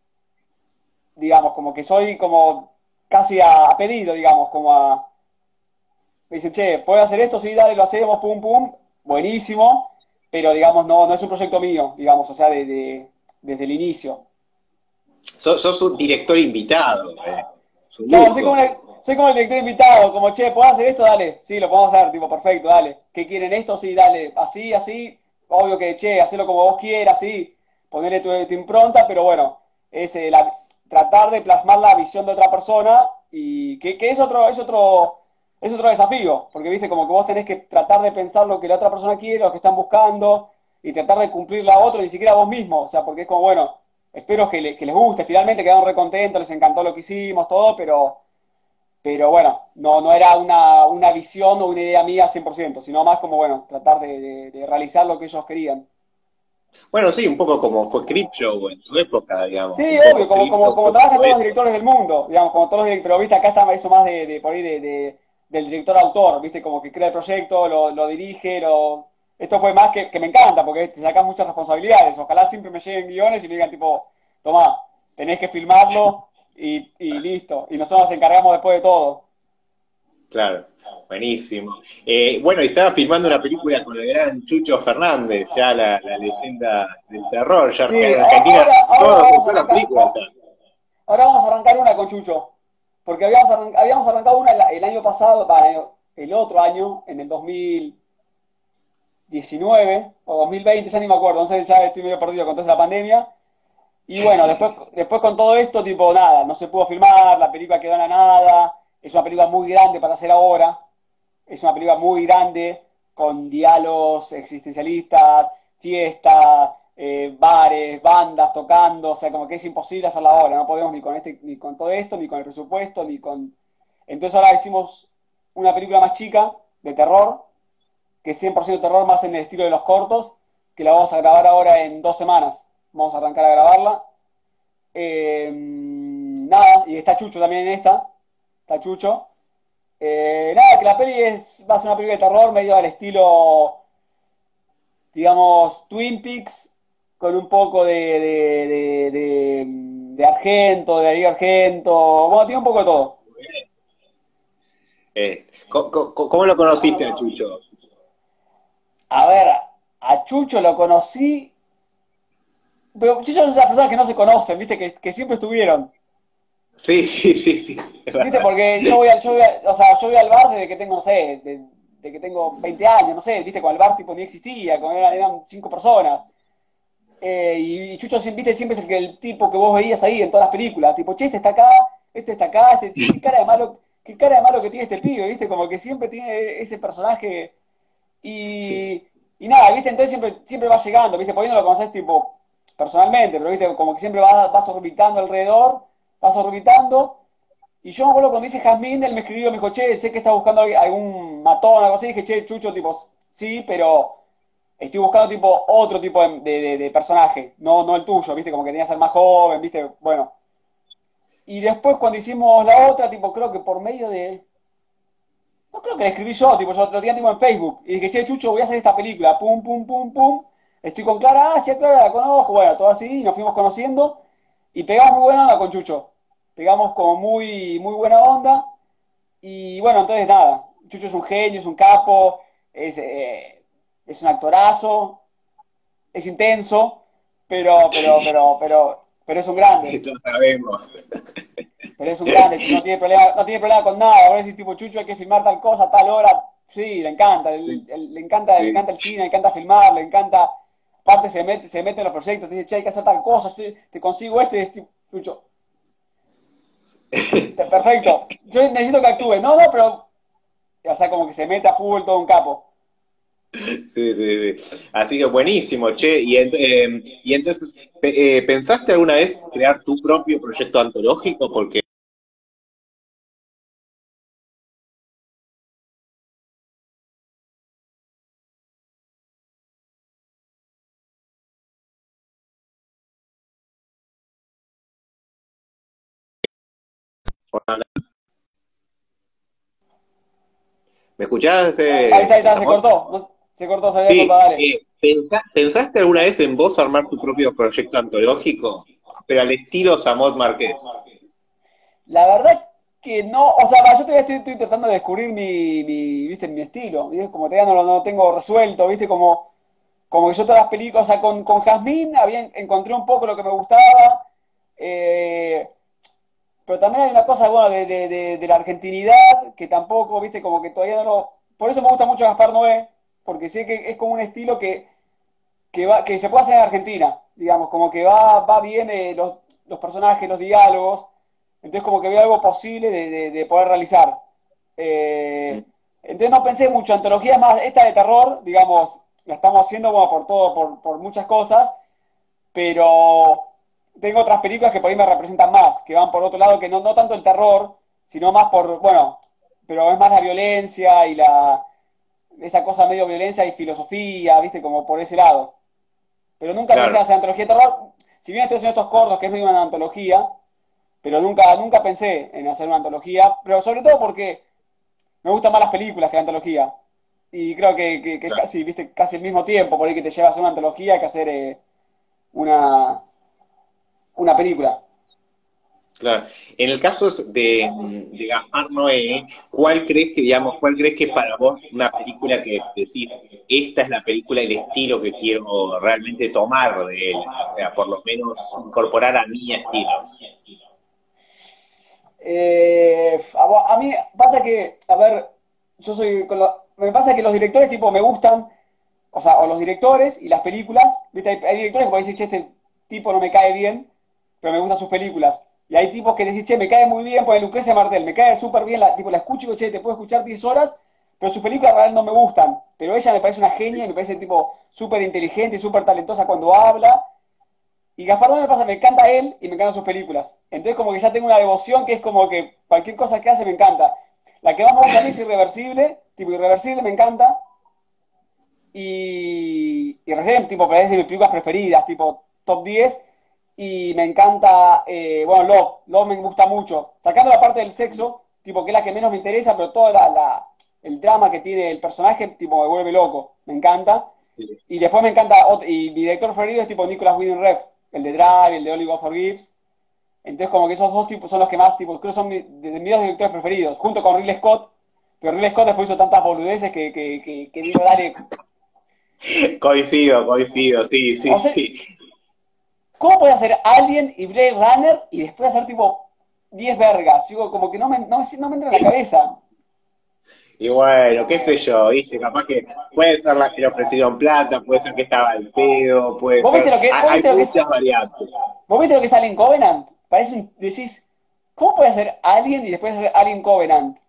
digamos, como que soy como casi a, a pedido, digamos, como a, me dicen, che, ¿puedo hacer esto? Sí, dale, lo hacemos, pum, pum, buenísimo, pero digamos, no, no es un proyecto mío, digamos, o sea, de, de- desde el inicio. Sos, sos un director invitado, eh. Es un Claro, soy como, lujo. el, soy como el director invitado, como, che, ¿puedo hacer esto? Dale, sí, lo podemos hacer, tipo, perfecto, dale. ¿Qué quieren esto? Sí, dale, así, así, obvio que, che, hacelo como vos quieras, sí, ponerle tu, tu impronta, pero bueno, es eh, la- tratar de plasmar la visión de otra persona y que, que es otro, es otro, es otro desafío, porque viste, como que vos tenés que tratar de pensar lo que la otra persona quiere, lo que están buscando, y tratar de cumplir a otro, ni siquiera a vos mismo, o sea, porque es como, bueno, espero que, le- que les guste, finalmente quedaron re contentos, les encantó lo que hicimos, todo, pero, pero bueno, no, no era una, una visión o una idea mía cien por ciento, sino más como, bueno, tratar de, de- de realizar lo que ellos querían. Bueno, sí, un poco como fue Creepshow en su época, digamos. Sí, Un obvio, poco como, como, Creepshow como fue trabajan como todos los eso. directores del mundo, digamos, como todos los directores, pero viste, acá está eso más de, de por ahí de, de- del director autor, viste, como que crea el proyecto, lo, lo dirige, lo... Esto fue más que, que me encanta, porque te sacas muchas responsabilidades, ojalá siempre me lleguen guiones y me digan tipo, tomá, tenés que filmarlo y, y listo, y nosotros nos encargamos después de todo. Claro, buenísimo. Eh, bueno, y estaba filmando una película con el gran Chucho Fernández, ya la, la leyenda del terror, ya Sí, en a- Argentina, ahora, ahora todas, vamos a todas las arrancar, películas están. ahora vamos a arrancar una con Chucho, porque habíamos, arran- habíamos arrancado una el, el año pasado, para el, el otro año, en el dos mil diecinueve o dos mil veinte, ya ni me acuerdo, no sé, ya estoy medio perdido con toda esa pandemia. Y bueno, después, después con todo esto, tipo, nada, no se pudo filmar, la película quedó en la nada, es una película muy grande para hacer ahora, es una película muy grande, con diálogos existencialistas, fiestas, eh, bares, bandas tocando, o sea, como que es imposible hacerla ahora, no podemos ni con este, ni con todo esto, ni con el presupuesto, ni con... Entonces ahora hicimos una película más chica, de terror, que es cien por ciento terror más en el estilo de los cortos, que la vamos a grabar ahora en dos semanas. Vamos a arrancar a grabarla. Eh, nada, y está Chucho también en esta. Está Chucho. Eh, nada, que la peli es, va a ser una película de terror medio al estilo, digamos, Twin Peaks, con un poco de, de, de, de, de Argento, de Darío Argento. Bueno, tiene un poco de todo. Eh, ¿cómo, cómo- cómo lo conociste a Chucho? A ver, a Chucho lo conocí. Pero Chucho es esas personas que no se conocen, ¿viste? Que, que siempre estuvieron. Sí, sí, sí, sí, es ¿Viste? verdad. Porque yo voy al, yo voy a- o sea, yo voy al bar desde que tengo, no sé, de, de que tengo veinte años, no sé, ¿viste? Con el bar tipo ni existía, con eran, eran cinco personas. Eh, y, y Chucho, siempre- ¿viste? Siempre es el, que- el tipo que vos veías ahí en todas las películas. Tipo, che, este está acá, este está acá, este, qué cara de malo, qué cara de malo que tiene este pibe, ¿viste? Como que siempre tiene ese personaje. Y, y nada, ¿viste? Entonces siempre, siempre va llegando, ¿viste? Por ahí no lo conoces tipo personalmente, pero ¿viste? Como que siempre vas, vas orbitando alrededor, vas orbitando. Y yo me acuerdo cuando dice Jazmín, él me escribió, me dijo, che, sé que está buscando algún matón o algo así. Dije, che, Chucho, tipo, sí, pero estoy buscando tipo otro tipo de, de- de- de personaje, no, no el tuyo, viste, como que tenías que ser más joven, viste, bueno. Y después cuando hicimos la otra, tipo, creo que por medio de, no creo que la escribí yo, tipo, yo lo tenía tipo en Facebook, y dije, che, Chucho, voy a hacer esta película, pum, pum, pum, pum, estoy con Clara, ah, sí, a Clara la conozco, bueno, todo así, y nos fuimos conociendo, y pegamos muy buena onda con Chucho, pegamos como muy, muy buena onda, y bueno, entonces nada, Chucho es un genio, es un capo, es, eh, es un actorazo, es intenso, pero, pero, pero, pero, pero es un grande. Lo sabemos. Pero es un grande, no tiene problema, no tiene problema con nada. Ahora decís tipo, Chucho, hay que filmar tal cosa, tal hora. Sí, le encanta, le, Sí, le encanta, le sí. encanta el cine, le encanta filmar, le encanta. Aparte se mete, se mete en los proyectos, te dice, che, hay que hacer tal cosa, estoy- te consigo este, y es tipo, Chucho, perfecto. Yo necesito que actúe. No, no, pero, o sea, como que se mete a fútbol todo un capo. Sí, sí, sí. Así que buenísimo, che. Y, ent- eh, y entonces, pe- eh, ¿pensaste alguna vez crear tu propio proyecto antológico? Porque ¿me escuchás, Ahí está, eh, ahí está, se Samot? cortó. No, se cortó, se había cortado, Sí, dale. eh, pensa- ¿pensaste alguna vez en vos armar tu propio proyecto antológico? Pero al estilo Samot Márquez. La verdad que no, o sea, yo todavía estoy, estoy tratando de descubrir mi, mi, viste, mi estilo, ¿viste? Como todavía no lo no tengo resuelto, viste, como, como que yo todas las películas, o sea, con, con Jazmín había, encontré un poco lo que me gustaba, eh, pero también hay una cosa, bueno, de, de, de, de la argentinidad, que tampoco, viste, como que todavía no lo... Por eso me gusta mucho Gaspar Noé, porque sé que es como un estilo que, que, va, que se puede hacer en Argentina, digamos, como que va, va bien eh, los, los personajes, los diálogos, entonces como que veo algo posible de, de, de poder realizar. Eh, entonces no pensé mucho, antologías más, esta de terror, digamos, la estamos haciendo como por todo, por, por muchas cosas, pero tengo otras películas que por ahí me representan más, que van por otro lado, que no, no tanto el terror, sino más por, bueno, pero es más la violencia y la, esa cosa medio violencia y filosofía, viste, como por ese lado. Pero nunca pensé en Claro. hacer antología de terror. Si bien estoy haciendo estos cortos, que es medio una antología, pero nunca, nunca pensé en hacer una antología, pero sobre todo porque me gustan más las películas que la antología. Y creo que, que, que es Claro. casi, viste, casi el mismo tiempo por ahí que te lleva a hacer una antología que hacer eh, una, una película. Claro. En el caso de, de Gaspar Noé, ¿cuál crees que, digamos, cuál crees que es para vos una película que decís, esta es la película, el estilo que quiero realmente tomar de él? O sea, por lo menos incorporar a mi estilo. Eh, a, a mí pasa que, a ver, yo soy, con lo- me pasa que los directores tipo me gustan, o sea, o los directores y las películas, ¿viste? Hay, hay directores que pueden decir, che, este tipo no me cae bien, pero me gustan sus películas. Y hay tipos que decís, che, me cae muy bien, pues Lucrecia Martel, me cae súper bien, la, tipo, la escucho y digo, che, te puedo escuchar diez horas, pero sus películas realmente no me gustan. Pero ella me parece una genia y me parece tipo súper inteligente y súper talentosa cuando habla. Y Gaspar Noé me pasa, me encanta él y me encantan sus películas. Entonces como que ya tengo una devoción que es como que cualquier cosa que hace me encanta. La que más me gusta a mí es Irreversible, tipo Irreversible me encanta. Y, y recién, tipo, es de mis películas preferidas, tipo top diez. Y me encanta, eh, bueno, Love, Love me gusta mucho. Sacando la parte del sexo, tipo, que es la que menos me interesa, pero todo la, la- el drama que tiene el personaje, tipo, me vuelve loco. Me encanta. Sí. Y después me encanta, ot- y mi director preferido es tipo Nicolas Winding Refn, el de Drive, el de Only God Forgives. Entonces, como que esos dos tipos son los que más, tipo, creo que son mi- de, de mis dos directores preferidos, junto con Ridley Scott. Pero Ridley Scott después hizo tantas boludeces que, que, que, que digo, dale. Coincido, coincido, sí, sí, O sea, sí. ¿cómo puede hacer Alien y Blade Runner y después hacer tipo diez vergas? Digo, como que no me, no, me- no me entra en la cabeza. Y bueno, qué sé yo, viste, capaz que puede ser la que le ofrecieron plata, puede ser que estaba al pedo, puede ¿Vos viste ser, lo que, hay, vos hay viste lo que es, muchas variantes. vos viste lo que es Alien Covenant? Parece un, decís, ¿cómo puede hacer Alien y después hacer Alien Covenant?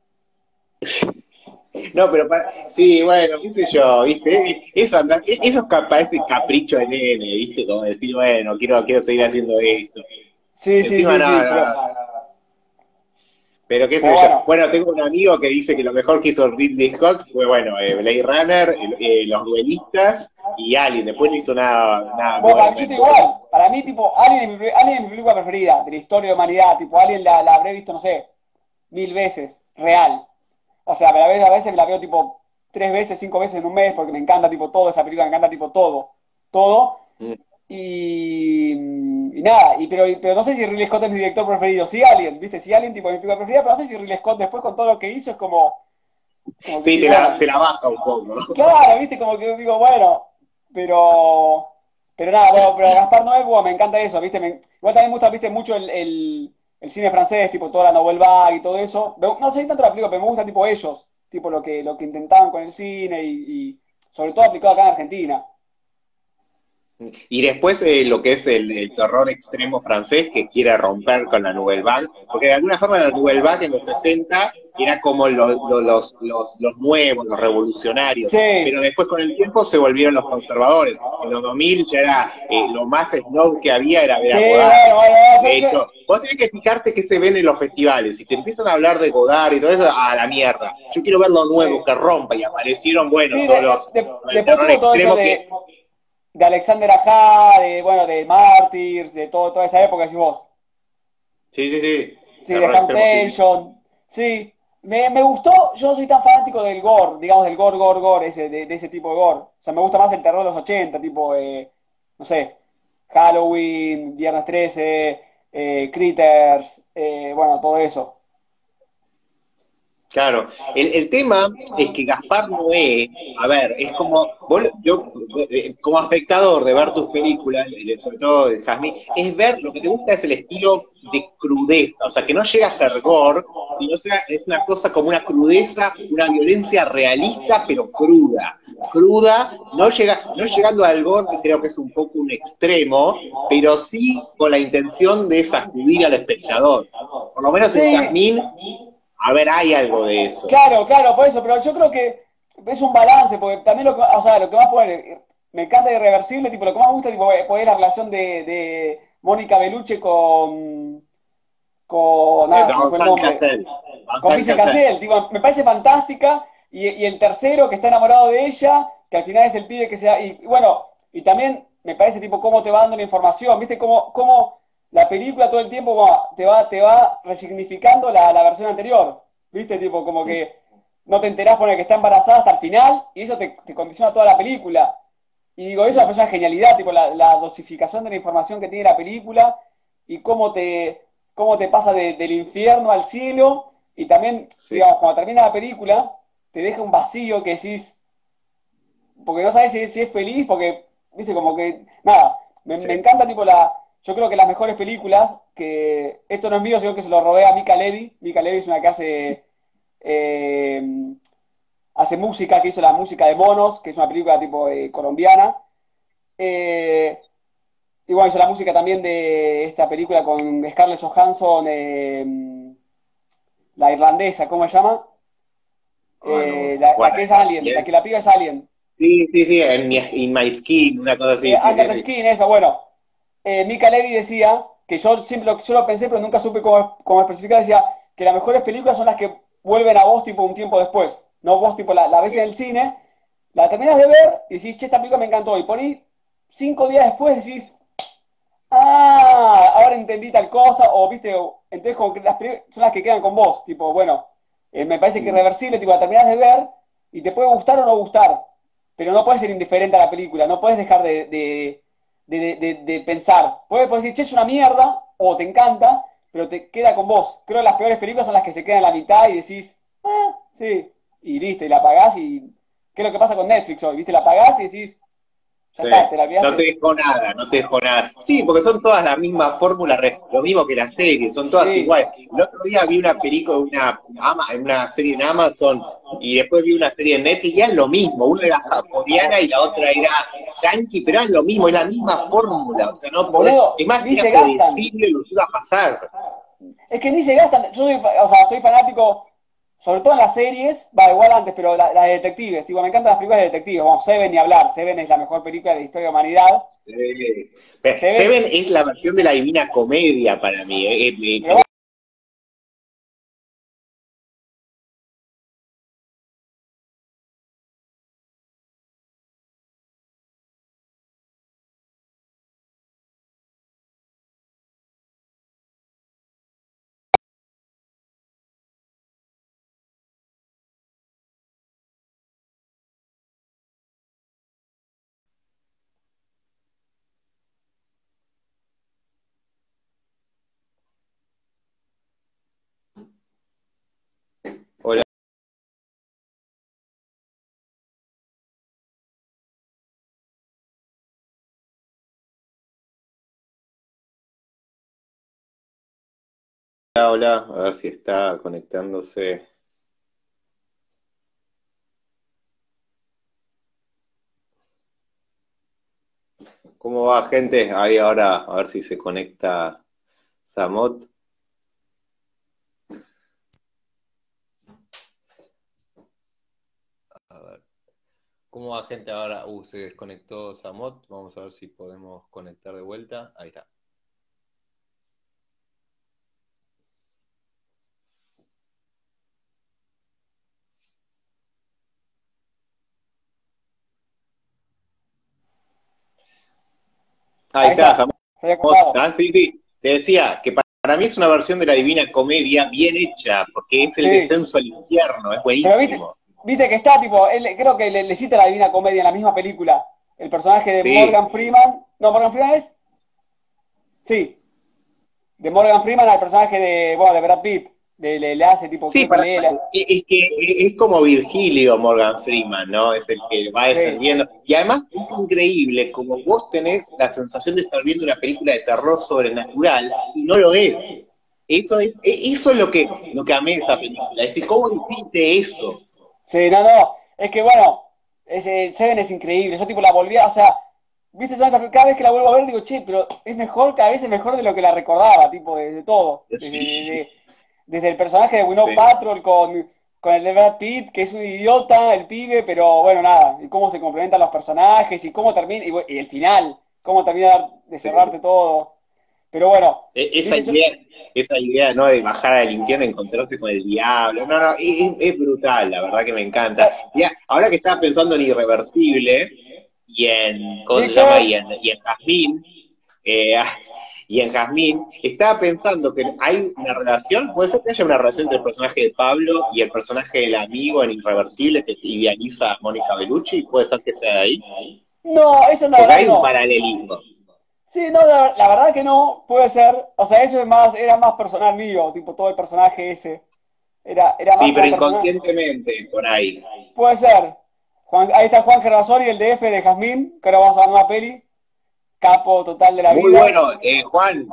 No, pero para, sí, bueno, qué sé yo, viste, eso anda, eso es ca- parece capricho de nene, viste, como decir, bueno, quiero, quiero seguir haciendo esto. Sí, sí, Encima sí, no, sí, no, pero no. Pero qué sé Pero yo. bueno, Bueno, tengo un amigo que dice que lo mejor que hizo Ridley Scott fue, bueno, eh, Blade Runner, eh, eh, Los Duelistas y Alien. Después no hizo nada, nada bueno, para mí yo bueno. estoy igual. Para mí, tipo, Alien es mi, pe- Alien es mi película preferida de la historia de la humanidad. Tipo, Alien la, la habré visto, no sé, mil veces, real. O sea, me la veo, a veces me la veo tipo tres veces, cinco veces en un mes porque me encanta tipo todo esa película, me encanta tipo todo, todo. Mm. Y, y nada, y, pero, pero no sé si Ridley Scott es mi director preferido. Sí, Alien, ¿viste? Sí, Alien tipo es mi película preferida, pero no sé si Ridley Scott después con todo lo que hizo es como, como que Sí, sí, te la, bueno. te la baja un poco, ¿no? Claro, ¿viste? Como que digo, bueno, pero... Pero nada, bueno, pero Gaspar Noé, bueno, me encanta eso, ¿viste? Me- igual también me gusta, ¿viste? Mucho el, el, el cine francés, tipo toda la Nouvelle Vague y todo eso. Me- no sé tanto la película, pero me gusta tipo ellos, tipo lo que, lo que intentaban con el cine y, y sobre todo aplicado acá en Argentina. Y después eh, lo que es el, el terror extremo francés que quiere romper con la Nouvelle Vague, porque de alguna forma la Nouvelle Vague en los sesenta era como lo- lo- los, los, los nuevos, los revolucionarios, Sí, pero después con el tiempo se volvieron los conservadores. En los dos mil ya era eh, lo más snob que había era ver sí, a Godard. bueno, bueno, De yo, yo- hecho, vos tenés que fijarte que se ven en los festivales. Si te empiezan a hablar de Godard y todo eso, a la mierda. Yo quiero ver lo nuevo, sí, que rompa. Y aparecieron, bueno, sí, de- todos de- los, de- el después terror tipo todo eso extremo que de, de Alexander Aja, de, bueno, de Martyrs, de todo, toda esa época, decís vos. sí, sí, sí. Sí, de Terror extremo, sí, sí. Temptation. Sí, me, me gustó. Yo no soy tan fanático del gore, digamos, del gore, gore, gore, ese, de, de ese tipo de gore. O sea, me gusta más el terror de los ochenta, tipo, eh, no sé, Halloween, Viernes trece, eh, Critters, eh, bueno, todo eso. Claro, el, el tema es que Gaspar Noé, a ver, es como, vos, yo eh, como espectador de ver tus películas, y sobre todo de Jasmine, es ver, lo que te gusta es el estilo de crudeza, o sea, que no llega a ser gore, sino sea, es una cosa como una crudeza, una violencia realista, pero cruda. Cruda, no, llega, no llegando al gore, que creo que es un poco un extremo, pero sí con la intención de sacudir al espectador. Por lo menos en Sí, Jasmine a ver, hay algo de eso. claro, claro, por eso, pero yo creo que es un balance, porque también lo que, o sea, lo que más puede, me encanta Irreversible, tipo, lo que más me gusta, tipo, pues, es la relación de, de Mónica Bellucci con, con, Eh, nada, se me fue el Vincent nombre, Cassel. con Vincent Vincent Cassel. Cassel, tipo, me parece fantástica, y, y el tercero que está enamorado de ella, que al final es el pibe que se da, y, y bueno, y también me parece tipo cómo te va dando la información, viste cómo, cómo la película todo el tiempo va, te va, te va resignificando la, la versión anterior, viste, tipo como que no te enterás por el que está embarazada hasta el final, y eso te, te condiciona toda la película. Y digo, eso es una genialidad, tipo la, la dosificación de la información que tiene la película y cómo te, cómo te pasa de- del infierno al cielo. Y también, Sí, digamos, cuando termina la película, te deja un vacío que decís, porque no sabes si, si es feliz, porque, viste, como que, nada, me, sí. me encanta, tipo, la, yo creo que las mejores películas, que esto no es mío, sino que se lo robé a Mika Levy. Mika Levy es una que hace, eh, hace música, que hizo la música de Monos, que es una película tipo eh, colombiana. Eh, y bueno, hizo la música también de esta película con Scarlett Johansson, eh, la irlandesa, ¿cómo se llama? Ah, no. Eh, la, la Bueno, que es Alien, la bien. que la piba es Alien. Sí, sí, sí, en mi, in my skin, una cosa Eh, así, sí, Under sí, the sí. Skin, esa, bueno. Eh, Mika Levy decía, que yo siempre lo, yo lo pensé, pero nunca supe cómo, cómo especificar, decía que las mejores películas son las que vuelven a vos tipo un tiempo después. No vos tipo la, la ves en el cine, la terminas de ver y decís, che, esta película me encantó. Y poní cinco días después decís, ah, ahora entendí tal cosa, o viste, o- entonces como que las películas son las que quedan con vos, tipo, bueno, eh, me parece que Mm, Irreversible, tipo, la terminás de ver y te puede gustar o no gustar, pero no puedes ser indiferente a la película, no puedes dejar de, de, de, de- de- de pensar. Puedes, puedes decir, che, es una mierda, o te encanta, pero te queda con vos. Creo que las peores películas son las que se quedan a la mitad y decís, ah, sí, y listo, y la apagás y... ¿Qué es lo que pasa con Netflix hoy? ¿Viste? La apagás y decís, ya sí, está, te la no te olvidaste. dejo nada, no te dejo nada. Sí, porque son todas la misma fórmula, re- lo mismo que las series, son todas Sí, iguales. El otro día vi una película, una, ama- una serie en Amazon y después vi una serie en Netflix y es lo mismo. Una era coreana y la otra era yankee, pero es lo mismo, es la misma fórmula. O sea, no podés, boludo, es más, ni era se gastan. predecible lo que iba a pasar. Es que ni se gastan. Yo soy, fa- o sea, soy fanático, sobre todo en las series, va igual antes, pero la, la de detectives. Tipo, me encantan las películas de detectives. Vamos, Seven ni hablar. Seven es la mejor película de la historia de la humanidad. Eh, pero Seven, Seven es la versión de la Divina Comedia para mí. eh, eh, pero eh, hola, a ver si está conectándose. ¿Cómo va, gente? Ahí ahora, a ver si se conecta Samot. A ver. ¿Cómo va, gente? Ahora, uh, se desconectó Samot. Vamos a ver si podemos conectar de vuelta. Ahí está. Ahí Ahí está, está, Samot. se había cortado. Ah, sí, sí. Te decía que para mí es una versión de la Divina Comedia bien hecha, porque es el Sí. descenso al infierno, es Pero viste, buenísimo. viste que está, tipo, él, creo que le, le cita la Divina Comedia en la misma película. El personaje de Sí, Morgan Freeman. No, Morgan Freeman es. Sí, de Morgan Freeman al personaje de, bueno, de Brad Pitt. Le, le, le hace, tipo, sí, creo que para, lee la. es que es como Virgilio Morgan Freeman, ¿no? Es el que va Sí, descendiendo. Y además es increíble como vos tenés la sensación de estar viendo una película de terror sobrenatural y no lo es. Eso es, e, eso es lo que, lo que amé de esa película. Es decir, ¿cómo hiciste eso? sí, no, no. Es que, bueno, ese Seven es increíble. Yo, tipo, la volví a, o sea, viste, yo esa- cada vez que la vuelvo a ver, digo, che, pero es mejor, cada vez es mejor de lo que la recordaba, tipo, de, de todo. Desde, Sí, desde, desde el personaje de Winona sí. Patrol con, con el de Brad Pitt, que es un idiota, el pibe, pero bueno, nada. Y cómo se complementan los personajes y cómo termina, y, bu- y el final, cómo termina de Sí. cerrarte todo. Pero bueno, E- Esa viste, yo. idea, esa idea, ¿no? De bajar al infierno y encontrarse con el diablo. No, no, es, es brutal, la verdad que me encanta. Ya, ahora que estaba pensando en Irreversible y en, ¿cómo se llama? ¿Viste? Y en, y en Jazmín, eh, y en Jazmín, estaba pensando que hay una relación, puede ser que haya una relación entre el personaje de Pablo y el personaje del amigo en Irreversible que idealiza a Mónica Bellucci, puede ser que sea de ahí, No, eso la porque verdad que hay un no. paralelismo. Sí, no, la, la verdad que no, puede ser. O sea, eso es más, era más personal mío, tipo todo el personaje ese. Era, era más Sí, pero como personal. inconscientemente, por ahí. Puede ser. Juan, ahí está Juan Gervasoni, el D F de Jazmín, que ahora vamos a ver una peli. Capo total de la Muy vida. bueno, eh, Juan,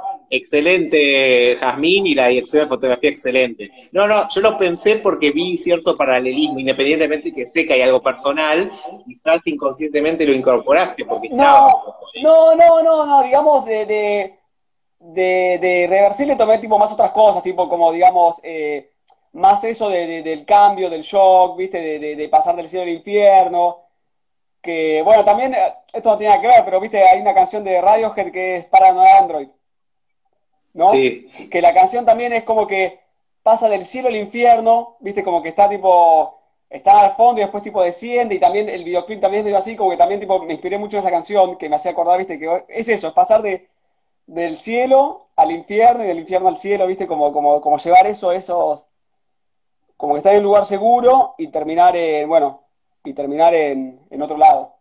excelente Jazmín y la dirección de fotografía excelente. No, no, yo lo pensé porque vi cierto paralelismo, independientemente que sé que hay algo personal, quizás inconscientemente lo incorporaste porque estaba un No, poco ahí. no, no, no, no, digamos de, de, de, de reversible tomé tipo más otras cosas, tipo como digamos, eh, más eso de, de- del cambio, del shock, viste, de, de, de pasar del cielo al infierno. Que bueno, también, eh, esto no tiene nada que ver, pero viste, hay una canción de Radiohead que es Paranoid Android, ¿no? Sí, Que la canción también es como que pasa del cielo al infierno, viste, como que está tipo, está al fondo y después tipo desciende, y también el videoclip también es medio así, como que también tipo me inspiré mucho en esa canción, que me hacía acordar, viste, que es eso, es pasar de, del cielo al infierno y del infierno al cielo, viste, como, como, como llevar eso, esos, como que estar en un lugar seguro y terminar en, bueno, y terminar en, en otro lado.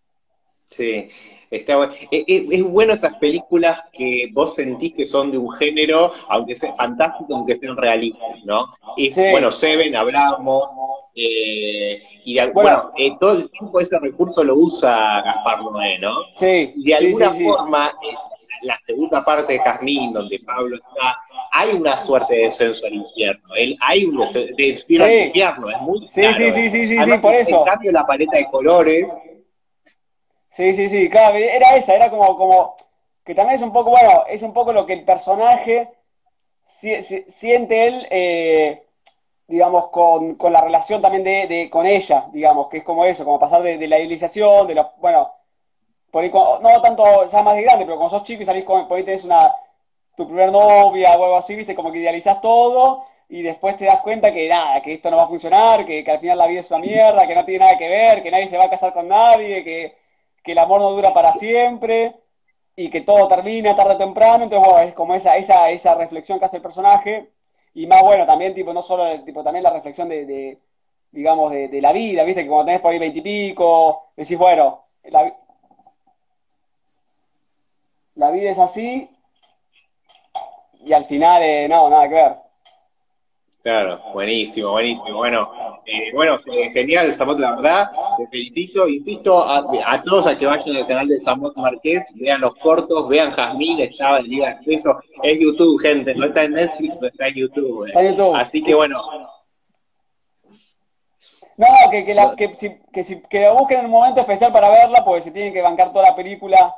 sí. Está bueno. Es, es, es bueno esas películas que vos sentís que son de un género, aunque sea fantástico, aunque sean realistas, ¿no? Es, bueno, Sí, Seven, hablamos, eh, y de- bueno, bueno, eh, todo el tiempo ese recurso lo usa Gaspar Noé, ¿no? sí, Y de sí, sí, alguna sí. forma, eh, la segunda parte de Jazmín, donde Pablo está, hay una suerte de descenso al infierno. Él, hay un des- descenso al Sí, infierno, es muy sí, sí, claro sí, eso. sí, sí, sí, Además, por el eso. cambio en la paleta de colores, Sí, sí, sí, claro, era esa, era como, como, que también es un poco, bueno, es un poco lo que el personaje si- si- siente él, eh, digamos, con, con la relación también de, de- con ella, digamos, que es como eso, como pasar de, de la idealización, de los, bueno, por ahí, co- no tanto ya más de grande, pero cuando sos chico y salís con, por ahí tenés una, tu primer novia o algo así, viste, como que idealizás todo y después te das cuenta que nada, que esto no va a funcionar, que, que al final la vida es una mierda, que no tiene nada que ver, que nadie se va a casar con nadie, que, que el amor no dura para siempre y que todo termina tarde o temprano, entonces bueno, es como esa, esa, esa reflexión que hace el personaje y más bueno también, tipo, no solo, tipo, también la reflexión de, de digamos, de, de la vida, viste, que cuando tenés por ahí veintipico, decís, bueno, la, la vida es así y al final, eh, no, nada que ver. claro, buenísimo, buenísimo. Bueno, Eh, bueno, eh, genial, Samot, la verdad, te felicito, insisto a, a todos a que vayan al canal de Samot Marqués, vean los cortos, vean Jazmín, estaba en Liga de Acceso, es YouTube, gente, no está en Netflix, pero está en YouTube. eh. Está en YouTube. Así que bueno, No, que, que, la, no, que, si, que, si, que la busquen en un momento especial para verla, porque se tienen que bancar toda la película,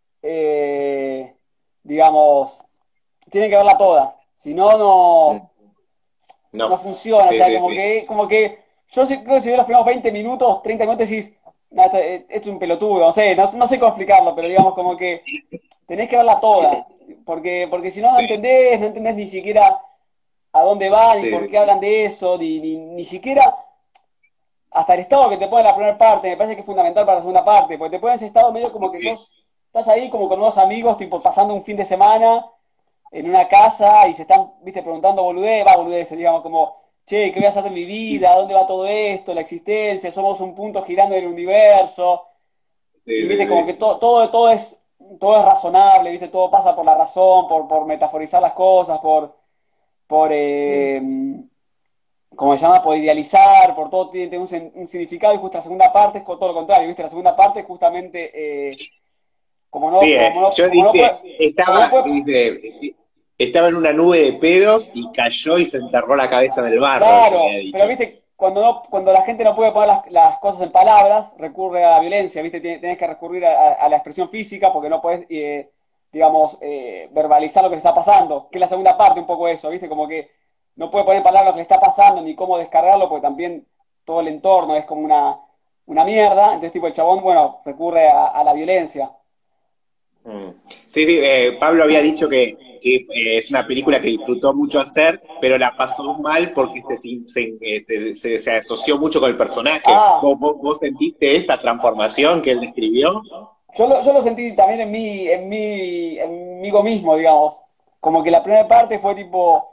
eh, digamos, tienen que verla toda. Si no, no, no no, funciona. O sí, sea, sí, como sí, que, como que, yo sí creo que si ves los primeros veinte minutos, treinta minutos, decís, "Nah, esto, esto es un pelotudo, no sé, no, no sé cómo explicarlo, pero digamos, como que tenés que verla toda. Porque, porque si no, no sí, entendés, no entendés ni siquiera a dónde van, ni sí, por sí, qué hablan de eso, ni, ni, ni siquiera hasta el estado que te pone en la primera parte, me parece que es fundamental para la segunda parte, porque te pone ese estado medio como que sí, sos, estás ahí como con unos amigos, tipo pasando un fin de semana en una casa y se están, viste, preguntando boludez, va boludez, digamos, como, che, ¿qué voy a hacer de mi vida? ¿Dónde va todo esto? La existencia, somos un punto girando en el universo, sí, y sí, viste, como que sí. todo, todo, todo es, todo es razonable, viste, todo pasa por la razón, por, por metaforizar las cosas, por, por, Mm. eh, como se llama, por idealizar, por todo tiene, tiene un, un, significado, y justo la segunda parte es todo lo contrario, ¿viste? La segunda parte justamente, eh, como Sí, no, como eh, no, yo como no puede, dice, como no estaba, puede, dice, estaba en una nube de pedos y cayó y se enterró la cabeza en el barro, se había claro, pero dicho. viste, cuando no, cuando la gente no puede poner las, las cosas en palabras, recurre a la violencia, viste, tenés que recurrir a, a, a la expresión física porque no puedes, eh, digamos, eh, verbalizar lo que te está pasando, que es la segunda parte un poco eso, viste, como que no puede poner en palabras lo que le está pasando ni cómo descargarlo porque también todo el entorno es como una, una mierda, entonces tipo el chabón, bueno, recurre a, a la violencia. Mm. Sí, sí, eh, Pablo había dicho que, que, eh, es una película que disfrutó mucho hacer, pero la pasó mal porque se, se, eh, se, se- se asoció mucho con el personaje. Ah, ¿Vos, vos, vos sentiste esa transformación que él describió? yo lo, yo lo sentí también en mí, en mí, en mí mismo, digamos. Como que la primera parte fue tipo,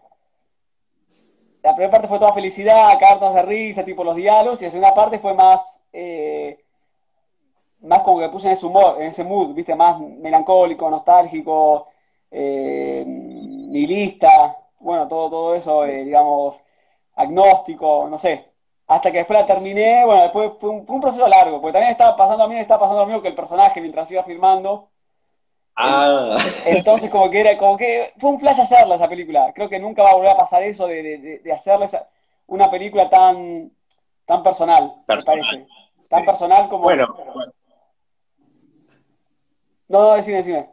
la primera parte fue toda felicidad, cartas de risa, tipo los diálogos, y la segunda parte fue más, eh, más como que puse en ese humor, en ese mood, viste, más melancólico, nostálgico, eh, nihilista, bueno, todo, todo eso, eh, digamos, agnóstico, no sé. Hasta que después la terminé, bueno, después fue un, fue un proceso largo, porque también estaba pasando a mí, estaba pasando lo mismo que el personaje mientras iba filmando. En- Ah, entonces como que era, como que fue un flash hacerla esa película. Creo que nunca va a volver a pasar eso de, de, de, de hacerle esa- una película tan, tan personal, me personal. parece. Tan Sí. personal como... Bueno, bueno, No, no, decime, decime.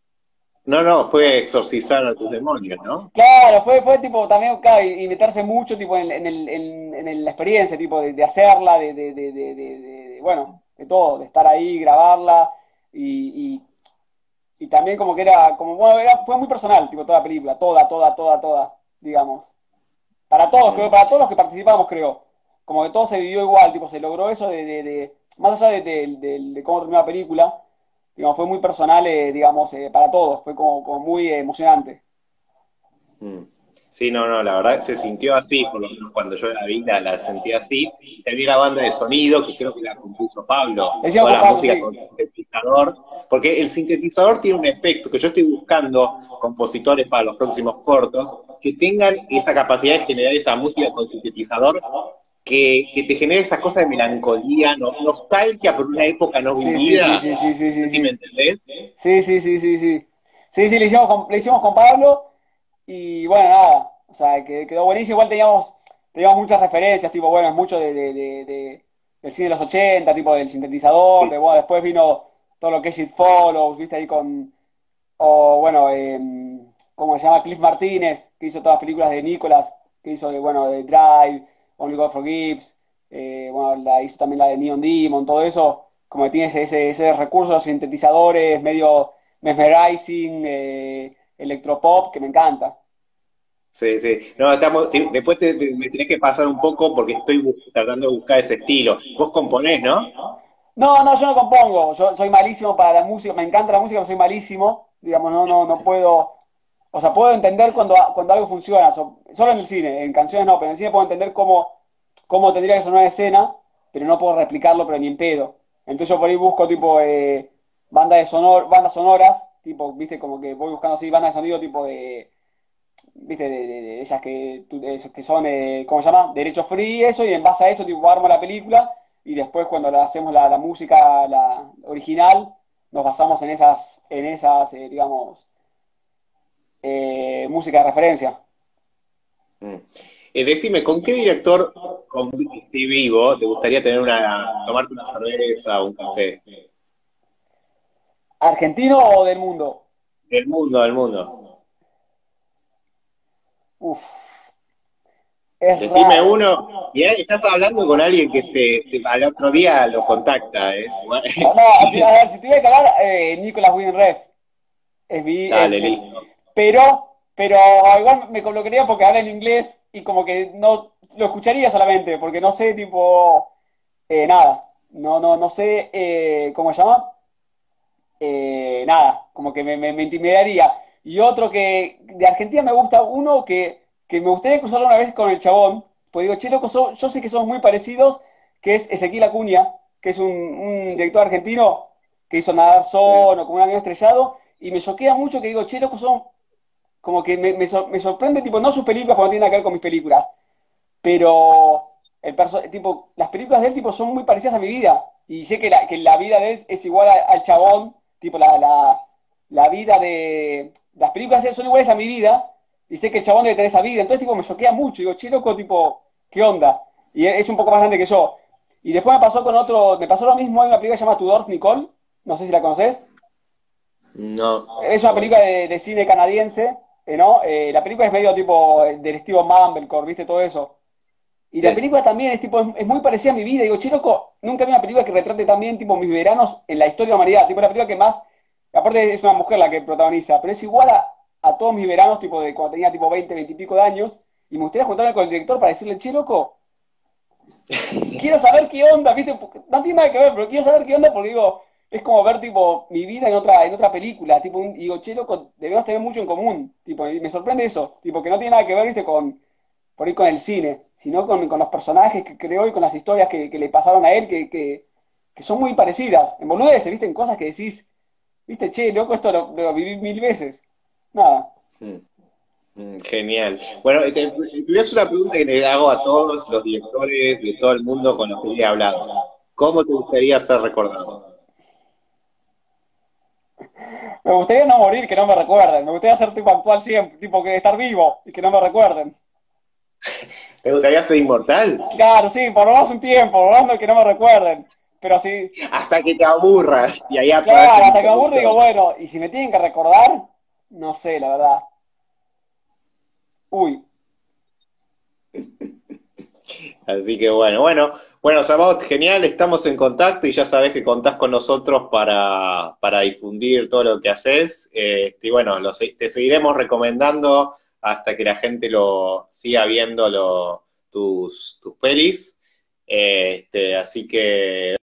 no, no, fue exorcizar a tus demonios, ¿no? Claro, fue, fue tipo también, claro, y, y meterse mucho tipo en, en el, en, en el- la experiencia, tipo de, de hacerla, de, de, de, de, de- de- bueno, de todo, de estar ahí, grabarla, y, y, y también como que era, como, bueno, era, fue muy personal, tipo toda la película, toda, toda, toda, toda, digamos. Para todos, creo, Mm. para todos los que participamos, creo. Como que todo se vivió igual, tipo, se logró eso de, de, de- más allá de, de, de- de cómo terminó la película, digamos, fue muy personal, eh, digamos, eh, para todos, fue como, como muy eh, emocionante. Mm. Sí, no, no, la verdad se sintió así, por lo menos cuando yo la vi, la, la sentí así. Y también la banda de sonido, que creo que la compuso Pablo, Decíamos toda con la Pablo, música sí. con sintetizador, porque el sintetizador tiene un efecto que yo estoy buscando compositores para los próximos cortos, que tengan esa capacidad de generar esa música con sintetizador, que, que te genere esas cosas de melancolía, no, nostalgia por una época no Sí, sí, sí, vivida. sí, sí, sí, No sé sí, si me sí. entendés. Sí, sí, sí, sí, sí. Sí, sí, le hicimos con, le hicimos con Pablo y bueno, nada, o sea, que quedó buenísimo. Igual teníamos, teníamos muchas referencias, tipo, bueno, es mucho de, de, de, de- del cine de los ochenta, tipo del sintetizador, Sí, de, bueno, después vino todo lo que es It Follows, viste ahí con, o bueno, eh, ¿cómo se llama? Cliff Martínez, que hizo todas las películas de Nicolas, que hizo de, bueno, de Drive, Only God Forgives, eh, bueno, la hizo también la de Neon Demon, todo eso, como que tiene ese, ese, ese recurso, los sintetizadores, medio mesmerizing, eh, electropop, que me encanta. sí, sí. No, estamos, te- después te- te- me tenés que pasar un poco porque estoy bu- tratando de buscar ese estilo. Vos componés, ¿no? No, no, yo no compongo, yo soy malísimo para la música, me encanta la música, pero soy malísimo, digamos, no, no, no puedo, o sea, puedo entender cuando, cuando algo funciona, so- solo en el cine, en canciones no, pero en el cine puedo entender cómo, cómo tendría que sonar una escena, pero no puedo replicarlo, pero ni en pedo. Entonces yo por ahí busco tipo eh, bandas de sonor, bandas sonoras, tipo, viste, como que voy buscando así bandas de sonido tipo de, viste, de, de- de esas que, tú- de esas que son, eh, ¿cómo se llama? Derecho free, eso, y en base a eso, tipo, armo la película, y después cuando la hacemos la, la música, la original, nos basamos en esas, en esas, eh, digamos, eh, música de referencia. Mm. Eh, decime, ¿con qué director con, este, vivo te gustaría tener una, tomarte una cerveza o un café? ¿Argentino o del mundo? Del mundo, del mundo. Uf, es Decime raro. uno, y ahí estás hablando con alguien que te, te- al otro día lo contacta, ¿eh? No, no, así, a ver, si tuviera que hablar, eh, Nicolas Winding Refn. Es, vi- es- Dale, es- listo. pero, pero igual me colocaría porque habla en inglés y como que no lo escucharía solamente, porque no sé, tipo, eh, nada, no, no, no sé, eh, ¿cómo se llama? Eh, nada, como que me, me- me intimidaría. Y otro que de Argentina me gusta, uno que, que me gustaría cruzarlo una vez con el chabón, pues digo, che, loco, so- yo sé que somos muy parecidos, que es Ezequiel Acuña, que es un, un director argentino que hizo Nadar Sí. Solo, como un avión estrellado, y me choquea mucho que digo, che, loco, son como que me, me sor- me sorprende, tipo, no sus películas, porque no tienen nada que ver con mis películas, pero el perso- tipo, las películas de él tipo, son muy parecidas a mi vida. Y sé que la, que la vida de él es igual a- al chabón, tipo la, la, la vida de... Las películas de él son iguales a mi vida, y sé que el chabón debe tener esa vida. Entonces tipo, me choquea mucho. Digo, che, loco, tipo, ¿qué onda? Y es un poco más grande que yo. Y después me pasó con otro, me pasó lo mismo en una película que se llama Tudor Nicole, no sé si la conoces. No, Es una película de, de cine canadiense, eh, ¿no? Eh, la película es medio tipo eh, del estilo Mumblecore, ¿viste? Todo eso. Y la sí. película también es tipo, es, es muy parecida a mi vida. Digo, che, loco, nunca vi una película que retrate también tipo mis veranos en la historia de la humanidad. Tipo, la película que más, aparte es una mujer la que protagoniza, pero es igual a, a todos mis veranos, tipo de cuando tenía tipo veinte, veinte y pico de años. Y me gustaría juntarme con el director para decirle, che, loco, quiero saber qué onda, ¿viste? Porque no tiene nada que ver, pero quiero saber qué onda porque digo, es como ver tipo mi vida en otra, en otra película, tipo, un- y digo, che, loco, debemos tener mucho en común, tipo, y me sorprende eso, tipo, que no tiene nada que ver, ¿viste? Con, por ahí con el cine, sino con, con los personajes que creó y con las historias que, que le pasaron a él, que, que, que son muy parecidas, en boludeces, ¿viste? En cosas que decís, ¿viste? Che, loco, esto lo, lo viví mil veces. Nada. Mm, mm, genial. Bueno, te, te voy a hacer una pregunta que le hago a todos los directores de todo el mundo con los que he hablado. ¿Cómo te gustaría ser recordado? Me gustaría no morir, que no me recuerden, me gustaría ser tipo actual siempre, tipo que estar vivo y que no me recuerden. ¿Te gustaría ser inmortal? Claro, sí, por lo menos un tiempo, por lo menos que no me recuerden. Pero sí, Hasta que te aburras y ahí apagás claro, el hasta que me aburro digo, interruptor. bueno, y si me tienen que recordar, no sé, la verdad. Uy, Así que bueno, bueno, bueno, Samot, genial, estamos en contacto y ya sabés que contás con nosotros para, para difundir todo lo que haces. Eh, y bueno, lo se- te seguiremos recomendando hasta que la gente lo siga viendo lo- tus, tus pelis. Eh, este, así que